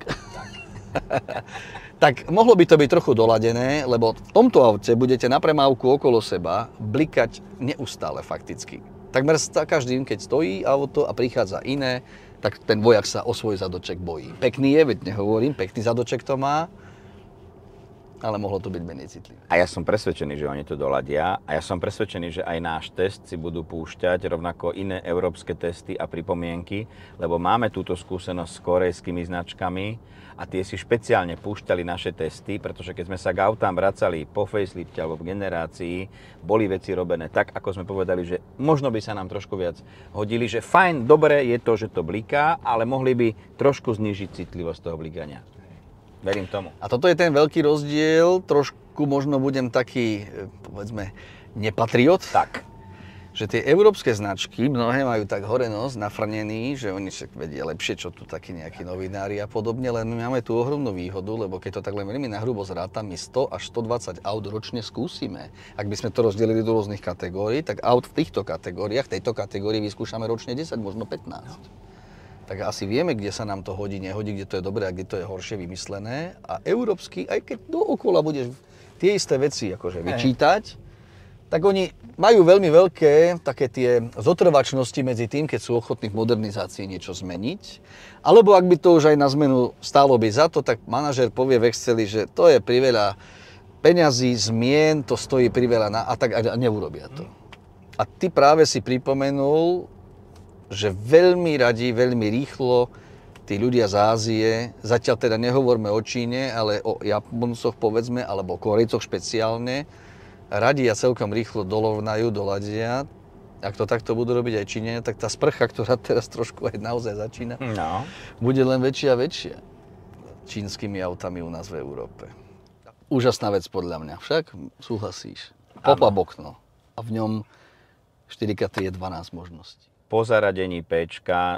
Tak mohlo by to byť trochu doladené, lebo v tomto aute budete na premávku okolo seba blikať neustále fakticky. Takmer každým, keď stojí auto a prichádza iné, tak ten vojak sa o svoj zadoček bojí. Pekný je, veď nehovorím, pekný zadoček to má, ale mohlo to byť menej citlivé. A ja som presvedčený, že oni to doladia a ja som presvedčený, že aj náš test si budú púšťať rovnako iné európske testy a pripomienky, lebo máme túto skúsenosť s korejskými značkami a tie si špeciálne púšťali naše testy, pretože keď sme sa k autám vracali po facelifte alebo v generácii, boli veci robené tak, ako sme povedali, že možno by sa nám trošku viac hodili, že fajn, dobre je to, že to bliká, ale mohli by trošku znížiť citlivosť toho blikania. Verím tomu. A toto je ten veľký rozdiel, trošku možno budem taký, povedzme, nepatriot. Tak. Že tie európske značky, mnohé majú tak hore nos nafrnený, že oni však vedia lepšie, čo tu takí nejakí novinári a podobne, len my máme tú ohromnú výhodu, lebo keď to tak len veľmi nahrubo zrátam, my 100 až 120 aut ročne skúsime. Ak by sme to rozdelili do rôznych kategórií, tak aut v týchto kategóriách, tejto kategórii vyskúšame ročne 10, možno 15. Tak asi vieme, kde sa nám to hodí, nehodí, kde to je dobré a kde to je horšie vymyslené. A európsky, aj keď dookola budeš tie isté veci akože vyčítať, tak oni majú veľmi veľké také tie zotrvačnosti medzi tým, keď sú ochotní v modernizácii niečo zmeniť. Alebo ak by to už aj na zmenu stálo by za to, tak manažér povie v Exceli, že to je priveľa peňazí, zmien, to stojí priveľa a tak a neurobia to. A ty práve si pripomenul, že veľmi radi, veľmi rýchlo tí ľudia z Ázie, zatiaľ teda nehovorme o Číne, ale o Japoncoch povedzme, alebo o Korejcoch špeciálne, radi a celkom rýchlo dolovnajú, doladia. Ak to takto budú robiť aj Číňania, tak tá sprcha, ktorá teraz trošku aj naozaj začína, bude len väčšia a väčšia čínskymi autami u nás v Európe. Úžasná vec podľa mňa, však súhlasíš. Pop-up okno a v ňom 4x3 je 12 možností. Po zaradení P-čka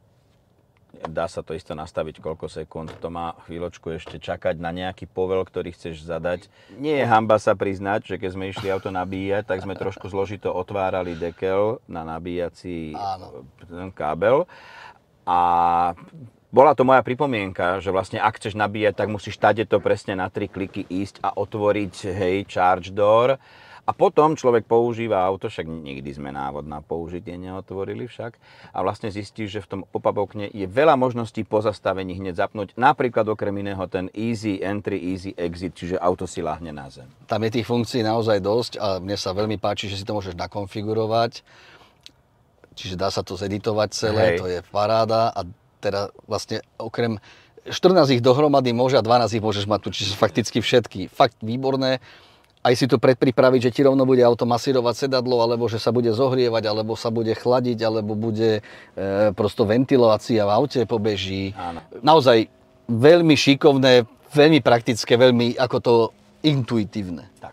dá sa to isto nastaviť koľko sekúnd, to má chvíľočku ešte čakať na nejaký povel, ktorý chceš zadať. Nie je hanba sa priznať, že keď sme išli auto nabíjať, tak sme trošku zložito otvárali dekel na nabíjací kábel. A bola to moja pripomienka, že vlastne ak chceš nabíjať, tak musíš tadeto presne na 3 kliky ísť a otvoriť, charge door. A potom človek používa auto, však nikdy sme návod na použitie neotvorili však, a vlastne zistí, že v tom pop-up okne je veľa možností po zastavení hneď zapnúť, napríklad okrem iného ten easy entry, easy exit, čiže auto si ľahne na zem. Tam je tých funkcií naozaj dosť a mne sa veľmi páči, že si to môžeš nakonfigurovať, čiže dá sa to zeditovať celé, to je paráda a teda vlastne okrem 14 ich dohromady môže a 12 ich môžeš mať tu, čiže fakticky všetky. Fakt výborné. Aj si to predpripraviť, že ti rovno bude auto masírovať sedadlo, alebo že sa bude zohrievať, alebo sa bude chladiť, alebo bude prosto ventilácia v aute pobeží. Áno. Naozaj veľmi šikovné, veľmi praktické, veľmi ako to intuitívne. Tak.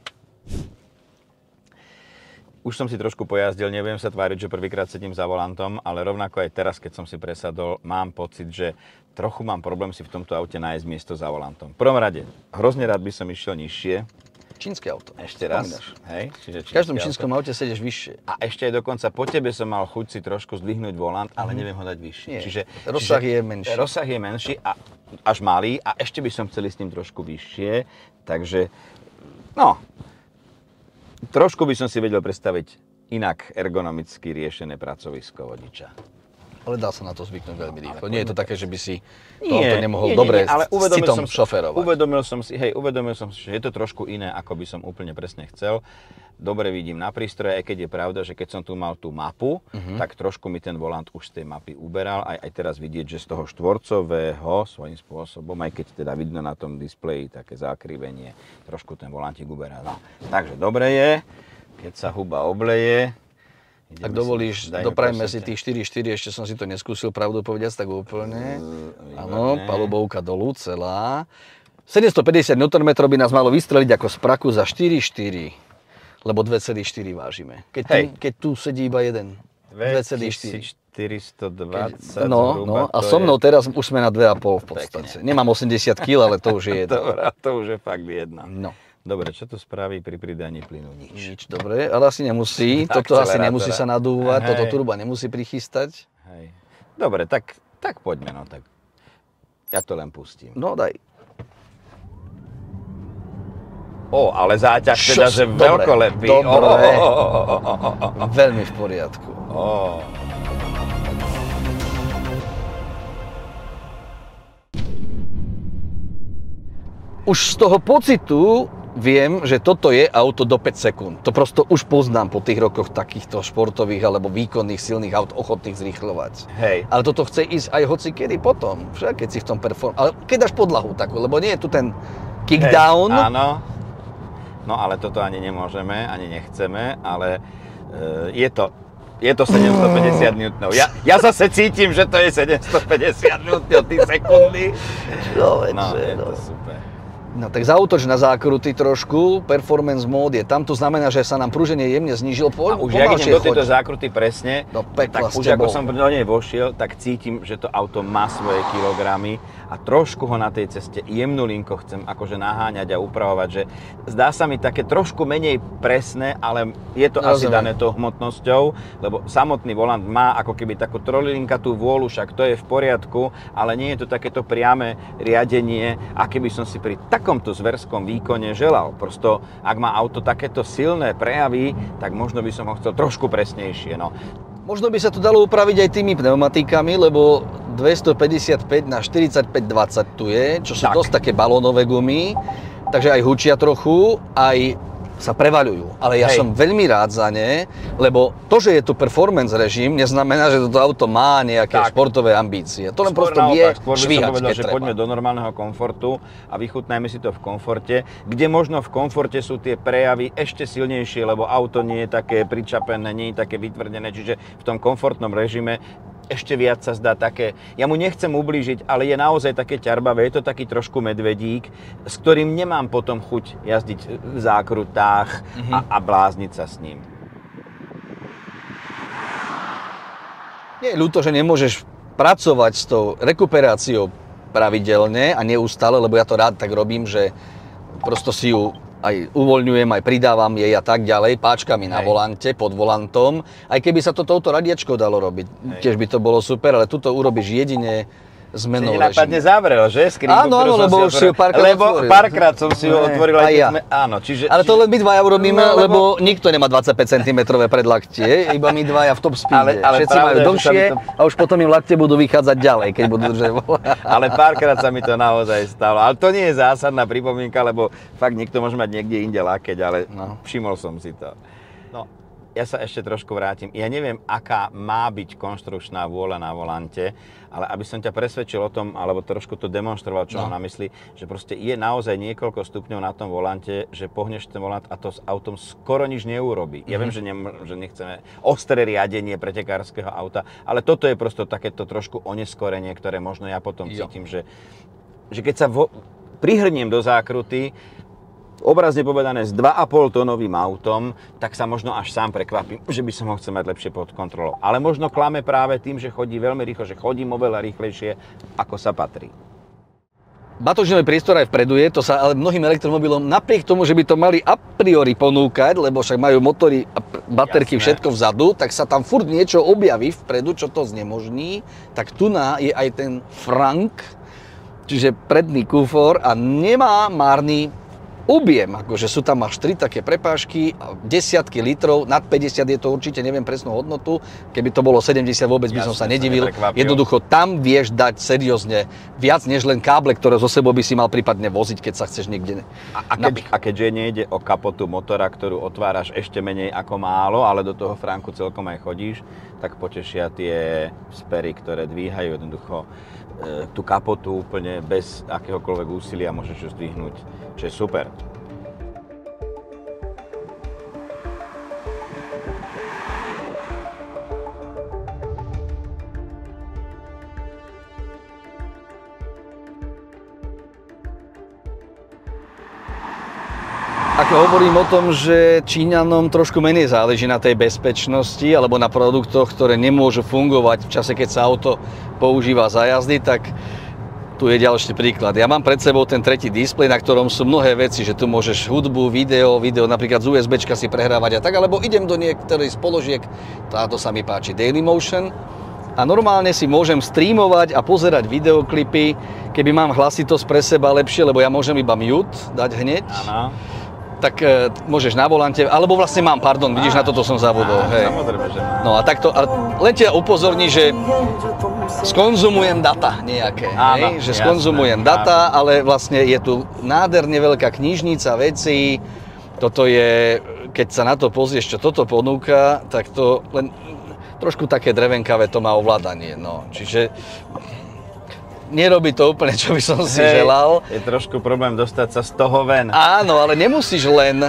Už som si trošku pojazdil, nebudem sa tváriť, že prvýkrát sedím za volantom, ale rovnako aj teraz, keď som si presadol, mám pocit, že trochu mám problém si v tomto aute nájsť miesto za volantom. V prvom rade, hrozne rád by som išiel nižšie. Čínske auto. Ešte raz. Hej, v každom čínskom aute sedíš vyššie. A ešte aj dokonca po tebe som mal chuť si trošku zdvihnúť volant, ale neviem ho dať vyššie. Čiže rozsah je menší. Rozsah je menší a až malý a ešte by som chcel s tým trošku vyššie. Takže, trošku by som si vedel predstaviť inak ergonomicky riešené pracovisko vodiča. Ale dá sa na to zvyknúť veľmi rýchlo. Nie je to také, že by si to auto nemohol dobre ale s citom šoférovať. Uvedomil som si, že je to trošku iné, ako by som úplne presne chcel. Dobre vidím na prístroje, aj keď je pravda, že keď som tu mal tú mapu, tak trošku mi ten volant už z tej mapy uberal. Aj teraz vidieť, že z toho štvorcového svojím spôsobom, aj keď teda vidno na tom displeji také zakrivenie, trošku ten volantík uberal. No, takže dobre je, keď sa huba obleje. Ak dovolíš, doprajme si tých 4.4, ešte som si to neskúsil, pravdu povediac, tak úplne. Áno, palubovka dolu celá. 750 Nm by nás malo vystreliť ako z praku za 4.4, lebo 2,4 vážime. Keď tu sedí iba jeden. 2,4. 420 No, a so mnou teraz už sme na 2,5 v podstate. Nemám 80 kg, ale to už je jedno. Dobre, to už je fakt jedno. No. Dobre, čo to spraví pri pridaní plynu? Nič, dobre, ale asi nemusí. Toto asi nemusí sa nadúvať, toto turbo nemusí prichystať. Hej. Dobre, tak Tak poďme, no tak. Ja to len pustím. No daj. Ale záťaž teda, že veľkolepý. Dobre. Veľmi v poriadku. Už z toho pocitu viem, že toto je auto do 5 sekúnd. To prosto už poznám po tých rokoch takýchto športových alebo výkonných silných aut ochotných zrýchľovať. Hej. Ale toto chce ísť aj hocikedy potom, však keď si v tom ale keď dáš podlahu takú, lebo nie je tu ten kickdown. Áno. No ale toto ani nemôžeme, ani nechceme, ale je to 750 Nm. Ja zase cítim, že to je 750 Nm sekundy. No, je to super. No tak zautoč na zákruty trošku, performance mode je tam, to znamená, že sa nám prúženie jemne znížilo. Už jak idem do tejto zákruty presne, tak už ako som do nej vošiel, tak cítim, že to auto má svoje kilogramy a trošku ho na tej ceste jemnulinko chcem akože naháňať a upravovať, že zdá sa mi také trošku menej presné, ale je to asi dané tou hmotnosťou, lebo samotný volant má ako keby takú trojlinkatú vôľu, však to je v poriadku, ale nie je to takéto priame riadenie, aké by som si pri takomto zverskom výkone želal. Prosto, ak má auto takéto silné prejavy, tak možno by som ho chcel trošku presnejšie. No. Možno by sa to dalo upraviť aj tými pneumatikami, lebo 255 na 45-20 tu je, čo sú dosť také balónové gumy, takže aj hučia trochu, aj sa prevaľujú. Ale ja som veľmi rád za ne, lebo to, že je tu performance režim, neznamená, že toto auto má nejaké športové ambície. To len prosto vie švíhať, keď že treba. Poďme do normálneho komfortu a vychutnajme si to v komforte, kde možno v komforte sú tie prejavy ešte silnejšie, lebo auto nie je také pričapené, nie je také vytvrdené, čiže v tom komfortnom režime ešte viac sa zdá také, ja mu nechcem ublížiť, ale je naozaj také ťarbavé, je to taký trošku medvedík, s ktorým nemám potom chuť jazdiť v zákrutách a blázniť sa s ním. Nie je ľúto, že nemôžeš pracovať s tou rekuperáciou pravidelne a neustále, lebo ja to rád tak robím, že prosto si ju aj uvoľňujem, aj pridávam jej a tak ďalej, páčkami na volante, pod volantom. Aj keby sa to touto radiačkou dalo robiť, tiež by to bolo super, ale tuto urobíš jedine zmenou režimu. Nenápadne zavrel, že? Skrinku, áno, lebo už si ju párkrát otvoril. Párkrát som si ju otvoril aj ja. Áno, ale to len my dvaja urobíme, lebo nikto nemá 25 cm predlaktie, iba my dvaja v top speede. Všetci majú dlhšie a už potom im lakte budú vychádzať ďalej, keď budú držať volant. Ale párkrát sa mi to naozaj stalo. Ale to nie je zásadná pripomienka, lebo fakt niekto môže mať niekde inde lakeť, ale všimol som si to. No, ja sa ešte trošku vrátim. Ja neviem, aká má byť konštrukčná vôľa na volante, ale aby som ťa presvedčil o tom, alebo trošku to demonstroval, čo mám na mysli, že proste je naozaj niekoľko stupňov na tom volante, že pohneš ten volant a to s autom skoro nič neurobí. Ja viem, že nechceme ostré riadenie pretekárskeho auta, ale toto je prosto takéto trošku oneskorenie, ktoré možno ja potom cítim, že keď sa prihrniem do zákruty, obrazne povedané s 2,5 tónovým autom, tak sa možno až sám prekvapím, že by som ho chcel mať lepšie pod kontrolou. Ale možno klame práve tým, že chodí veľmi rýchlo, že chodím oveľa rýchlejšie, ako sa patrí. Batožinový priestor aj vpredu je, to sa ale mnohým elektromobilom napriek tomu, že by to mali a priori ponúkať, lebo však majú motory a baterky všetko vzadu, tak sa tam furt niečo objaví vpredu, čo to znemožní. Tak tu je aj ten Frank, čiže predný kufor a nemá márny objem, akože sú tam až 3 také prepážky, desiatky litrov, nad 50 je to určite, neviem presnú hodnotu, keby to bolo 70 vôbec by som sa nedivil. Jednoducho tam vieš dať seriózne viac než len káble, ktoré zo sebou by si mal prípadne voziť, keď sa chceš niekde A keďže nejde o kapotu motora, ktorú otváraš ešte menej ako málo, ale do toho Franku celkom aj chodíš, tak potešia tie spery, ktoré dvíhajú jednoducho tú kapotu úplne bez akéhokoľvek úsilia môžeš ju zdvihnúť, čo je super. Ako hovorím o tom, že Číňanom trošku menej záleží na tej bezpečnosti alebo na produktoch, ktoré nemôžu fungovať v čase, keď sa auto používa za jazdy, tak tu je ďalší príklad. Ja mám pred sebou ten tretí displej, na ktorom sú mnohé veci, že tu môžeš hudbu, video napríklad z USBčka si prehrávať a tak, alebo idem do niektorej z položiek, táto sa mi páči, Dailymotion, a normálne si môžem streamovať a pozerať videoklipy, keby mám hlasitosť pre seba lepšie, lebo ja môžem iba mute dať hneď. Áno. Tak môžeš na volante, alebo vlastne mám, pardon, vidíš, na toto som zabudol. Hej. Samozrejme, že mám. No a takto, len ťa upozorní, že skonzumujem data nejaké, Áno, hej? Že jasné, skonzumujem data, ale vlastne je tu nádherne veľká knižnica vecí. Toto je, keď sa na to pozrieš, čo toto ponúka, tak to len trošku také drevenkavé to má ovládanie. No. Čiže nerobí to úplne, čo by som si želal. Je trošku problém dostať sa z toho ven. Áno, ale nemusíš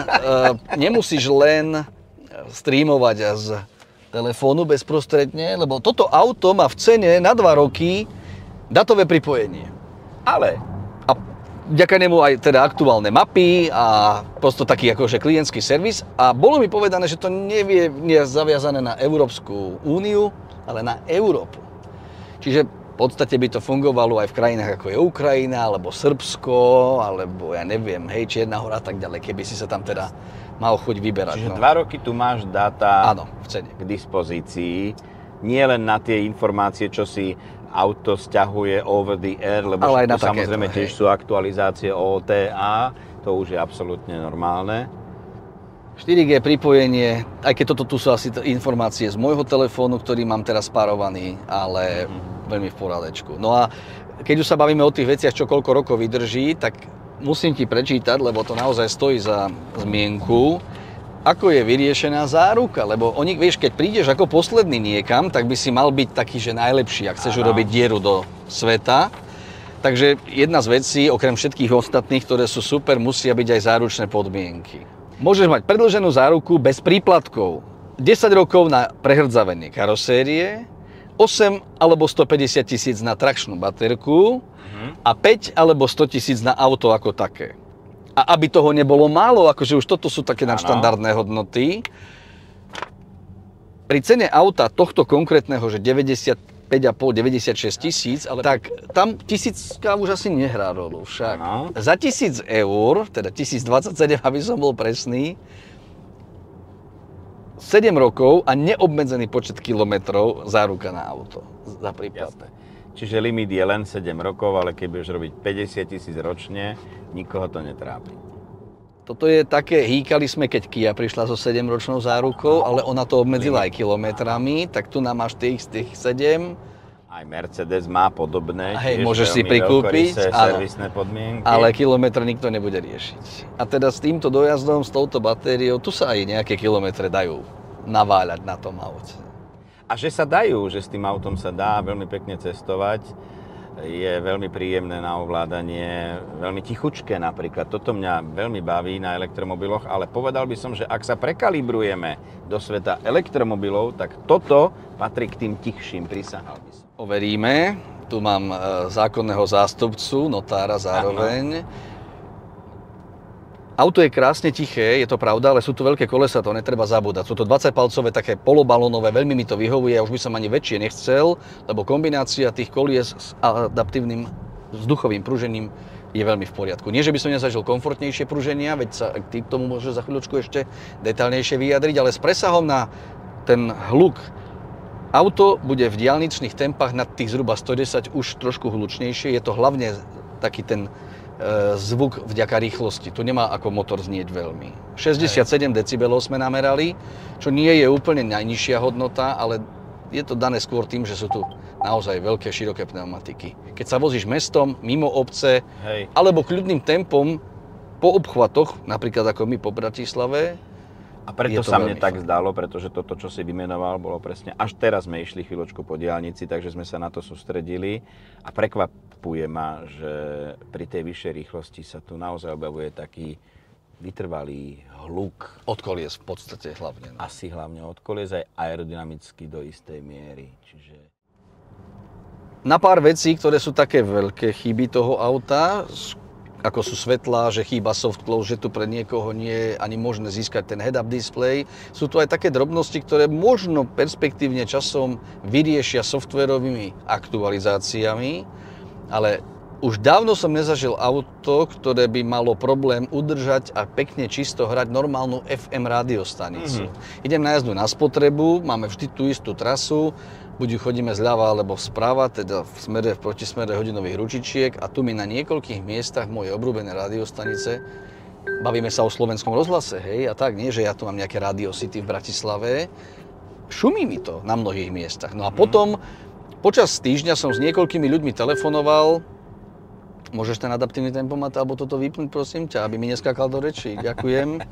len streamovať z telefónu bezprostredne, lebo toto auto má v cene na 2 roky datové pripojenie. Ale A vďaka nemu aj teda aktuálne mapy a prosto taký akože klientský servis. A bolo mi povedané, že to nie je zaviazané na Európsku úniu, ale na Európu. Čiže v podstate by to fungovalo aj v krajinách ako je Ukrajina, alebo Srbsko, alebo ja neviem, hej, Čierna Hora a tak ďalej, keby si sa tam teda mal chuť vyberať. čiže 2 roky tu máš dáta Áno, v cene. k dispozícii. Nie len na tie informácie, čo si auto sťahuje over the air, lebo Ale aj na to samozrejme takéto, tiež hej. sú aktualizácie OTA, to už je absolútne normálne. 4G pripojenie, aj keď toto tu sú asi informácie z môjho telefónu, ktorý mám teraz spárovaný, ale veľmi v porádečku. No a keď už sa bavíme o tých veciach, čo koľko rokov vydrží, tak musím ti prečítať, lebo to naozaj stojí za zmienku, ako je vyriešená záruka, lebo oni, vieš, keď prídeš ako posledný niekam, tak by si mal byť taký, že najlepší, ak chceš urobiť dieru do sveta. Takže jedna z vecí, okrem všetkých ostatných, ktoré sú super, musia byť aj záručné podmienky. Môžeš mať predĺženú záruku bez príplatkov. 10 rokov na prehrdzavenie karosérie, 8 alebo 150 000 na trakčnú baterku a 5 alebo 100 000 na auto ako také. A aby toho nebolo málo, akože už toto sú také nadštandardné hodnoty, pri cene auta tohto konkrétneho, že 95,5-96 000, ale tak tam 1000 už asi nehrá rolu však. Áno. Za 1000 eur, teda 1027, aby som bol presný, 7 rokov a neobmedzený počet kilometrov záruka na auto za príplatok. Čiže limit je len 7 rokov, ale keď budeš robiť 50 000 ročne, nikoho to netrápi. Toto je také, hýkali sme, keď Kia prišla so 7-ročnou zárukou, ale ona to obmedzila aj kilometrami, tak tu nám máš tých 7. Aj Mercedes má podobné, Hej, tiež môžeš si veľmi prikúpiť, veľkorysé áno. servisné podmienky. Ale kilometr nikto nebude riešiť. A teda s týmto dojazdom, s touto batériou, tu sa aj nejaké kilometre dajú naváľať na tom aute. A že sa dajú, že s tým autom sa dá veľmi pekne cestovať, je veľmi príjemné na ovládanie, veľmi tichučké napríklad. Toto mňa veľmi baví na elektromobiloch, ale povedal by som, že ak sa prekalibrujeme do sveta elektromobilov, tak toto patrí k tým tichším, prisahal by som. Overíme. Tu mám zákonného zástupcu, notára zároveň. Auto je krásne tiché, je to pravda, ale sú tu veľké kolesa, to netreba zabúdať. Sú to 20-palcové, také polobalónové, veľmi mi to vyhovuje, ja už by som ani väčšie nechcel, lebo kombinácia tých kolies s adaptívnym vzduchovým pružením je veľmi v poriadku. Nie, že by som nezažil komfortnejšie pruženia, veď sa ty k tomu môže za chvíľočku ešte detailnejšie vyjadriť, ale s presahom na ten hluk auto bude v diaľničných tempách nad tých zhruba 110 už trošku hlučnejšie, je to hlavne taký ten zvuk vďaka rýchlosti. Tu nemá ako motor znieť veľmi. 67 decibelov sme namerali, čo nie je úplne najnižšia hodnota, ale je to dané skôr tým, že sú tu naozaj veľké, široké pneumatiky. Keď sa vozíš mestom, mimo obce, alebo kľudným tempom po obchvatoch, napríklad ako my po Bratislave, a preto sa mne tak zdalo, pretože toto, čo si vymenoval, bolo presne, až teraz sme išli chvíľočku po diaľnici, takže sme sa na to sústredili a prekvapuje ma, že pri tej vyššej rýchlosti sa tu naozaj objavuje taký vytrvalý hluk. Od kolies v podstate hlavne. No. Asi hlavne od kolies, aj aerodynamicky do istej miery. Čiže... Na pár vecí, ktoré sú také veľké chyby toho auta, ako sú svetlá, že chýba soft close, že tu pre niekoho nie je ani možné získať ten head-up display. Sú tu aj také drobnosti, ktoré možno perspektívne časom vyriešia softwarovými aktualizáciami, ale Už dávno som nezažil auto, ktoré by malo problém udržať a pekne čisto hrať normálnu FM rádiostanicu. Idem na jazdu na spotrebu, máme vždy tú istú trasu, buď chodíme zľava alebo správa, teda v protismere hodinových ručičiek a tu mi na niekoľkých miestach mojej obľúbené rádiostanice, bavíme sa o Slovenskom rozhlase, hej, a tak, nie, že ja tu mám nejaké Radio City v Bratislave, šumí mi to na mnohých miestach. No a potom, počas týždňa som s niekoľkými ľuďmi telefonoval. Môžeš ten adaptívny tempomat alebo toto vypnúť, prosím ťa, aby mi neskákal do rečí. Ďakujem.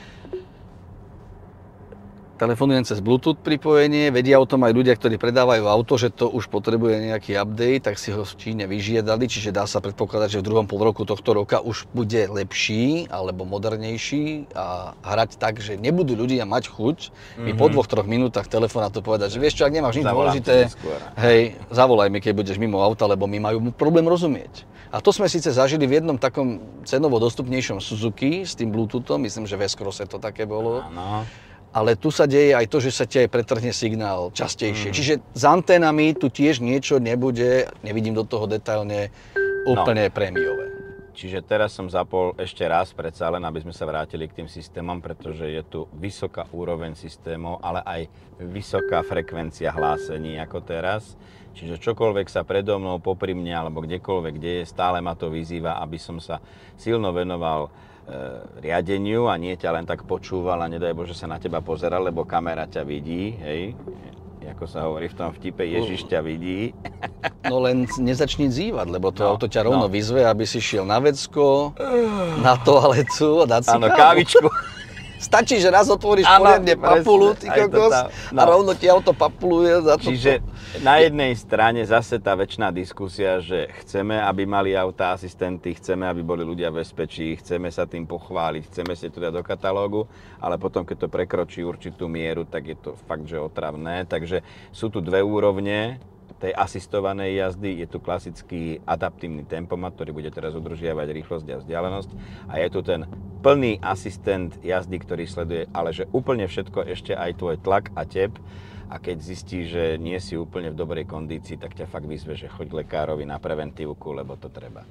Telefonujem cez Bluetooth pripojenie, vedia o tom aj ľudia, ktorí predávajú auto, že to už potrebuje nejaký update, tak si ho v Číne vyžiadali, čiže dá sa predpokladať, že v druhom polroku tohto roka už bude lepší alebo modernejší a hrať tak, že nebudú ľudia mať chuť mi po 2-3 minútach telefonátu povedať, že vieš čo, ak nemáš nič dôležité, hej, zavolaj mi, keď budeš mimo auta, lebo mi majú problém rozumieť. A to sme síce zažili v jednom takom cenovo dostupnejšom Suzuki s tým Bluetoothom, myslím, že v S-Crosse to také bolo. Áno. Ale tu sa deje aj to, že sa ti aj pretrhne signál častejšie. Čiže s anténami tu tiež niečo nebude, nevidím do toho detailne, úplne prémiové. Čiže teraz som zapol ešte raz predsa len, aby sme sa vrátili k tým systémom, pretože je tu vysoká úroveň systémov, ale aj vysoká frekvencia hlásení ako teraz. Čiže čokoľvek sa predo mnou, popri mne alebo kdekoľvek deje, stále ma to vyzýva, aby som sa silno venoval riadeniu a nie ťa len tak počúval a nedaj Bože sa na teba pozeral, lebo kamera ťa vidí, hej. Ako sa hovorí v tom vtipe, Ježiš ťa vidí. No len nezačni zývať, lebo to auto ťa rovno vyzve, aby si šiel na vecko, na toaletu a dať si kávu. Áno, kávičku. Stačí, že raz otvoríš poriadne papulu, ty kokos, a rovno ti auto papuluje za to. Čiže na jednej strane zase tá večná diskusia, že chceme, aby mali autá asistenty, chceme, aby boli ľudia v bezpečí, chceme sa tým pochváliť, chceme si to dať do katalógu, ale potom, keď to prekročí určitú mieru, tak je to fakt, že otravné. Takže sú tu dve úrovne tej asistovanej jazdy. Je tu klasický adaptívny tempomat, ktorý bude teraz udržiavať rýchlosť a vzdialenosť. A je tu ten plný asistent jazdy, ktorý sleduje, ale že úplne všetko, ešte aj tvoj tlak a tep. A keď zistíš, že nie si úplne v dobrej kondícii, tak ťa fakt vyzve, že choď lekárovi na preventívku, lebo to treba.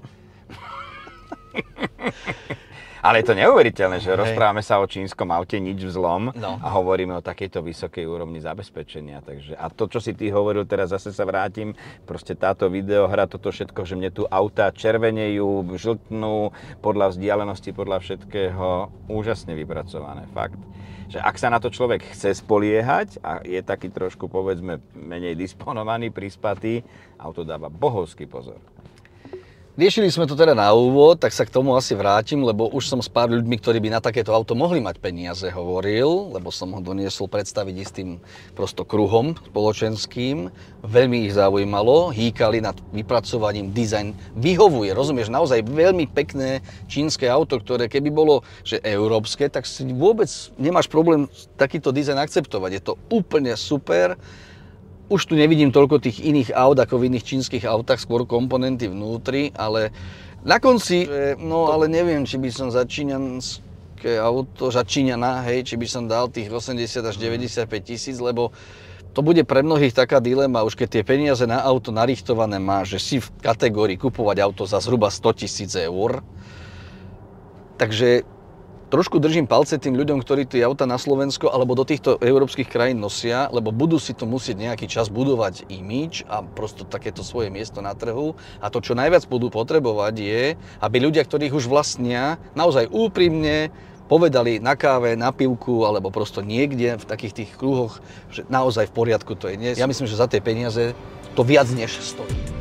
Ale je to neuveriteľné, že rozprávame sa o čínskom aute, nič vzlom a hovoríme o takejto vysokej úrovni zabezpečenia. Takže, a to, čo si ty hovoril, teraz zase sa vrátim, proste táto videohra, toto všetko, že mne tu autá červenejú, žltnú, podľa vzdialenosti, podľa všetkého, úžasne vypracované, fakt. Že ak sa na to človek chce spoliehať a je taký trošku, povedzme, menej disponovaný, prispatý, auto dáva bohovský pozor. Riešili sme to teda na úvod, tak sa k tomu asi vrátim, lebo už som s pár ľuďmi, ktorí by na takéto auto mohli mať peniaze, hovoril, lebo som ho doniesol predstaviť istým prosto kruhom spoločenským. Veľmi ich zaujímalo, hýkali nad vypracovaním, dizajn vyhovuje, rozumieš, naozaj veľmi pekné čínske auto, ktoré keby bolo že európske, tak si vôbec nemáš problém takýto dizajn akceptovať. Je to úplne super. Už tu nevidím toľko tých iných aut ako v iných čínskych autách, skôr komponenty vnútri, ale na konci, ale neviem, či by som za číňanské auto, za Číňana, hej, či by som dal tých 80 až 95 tisíc, lebo to bude pre mnohých taká dilema, už keď tie peniaze na auto narichtované má, že si v kategórii kupovať auto za zhruba 100 000 eur. Takže trošku držím palce tým ľuďom, ktorí tie auta na Slovensko alebo do týchto európskych krajín nosia, lebo budú si to musieť nejaký čas budovať imidž a prosto takéto svoje miesto na trhu. A to, čo najviac budú potrebovať, je, aby ľudia, ktorých už vlastnia, naozaj úprimne povedali na káve, na pivku alebo prosto niekde v takých tých kruhoch, že naozaj v poriadku to je. Ja myslím, že za tie peniaze to viac než stojí.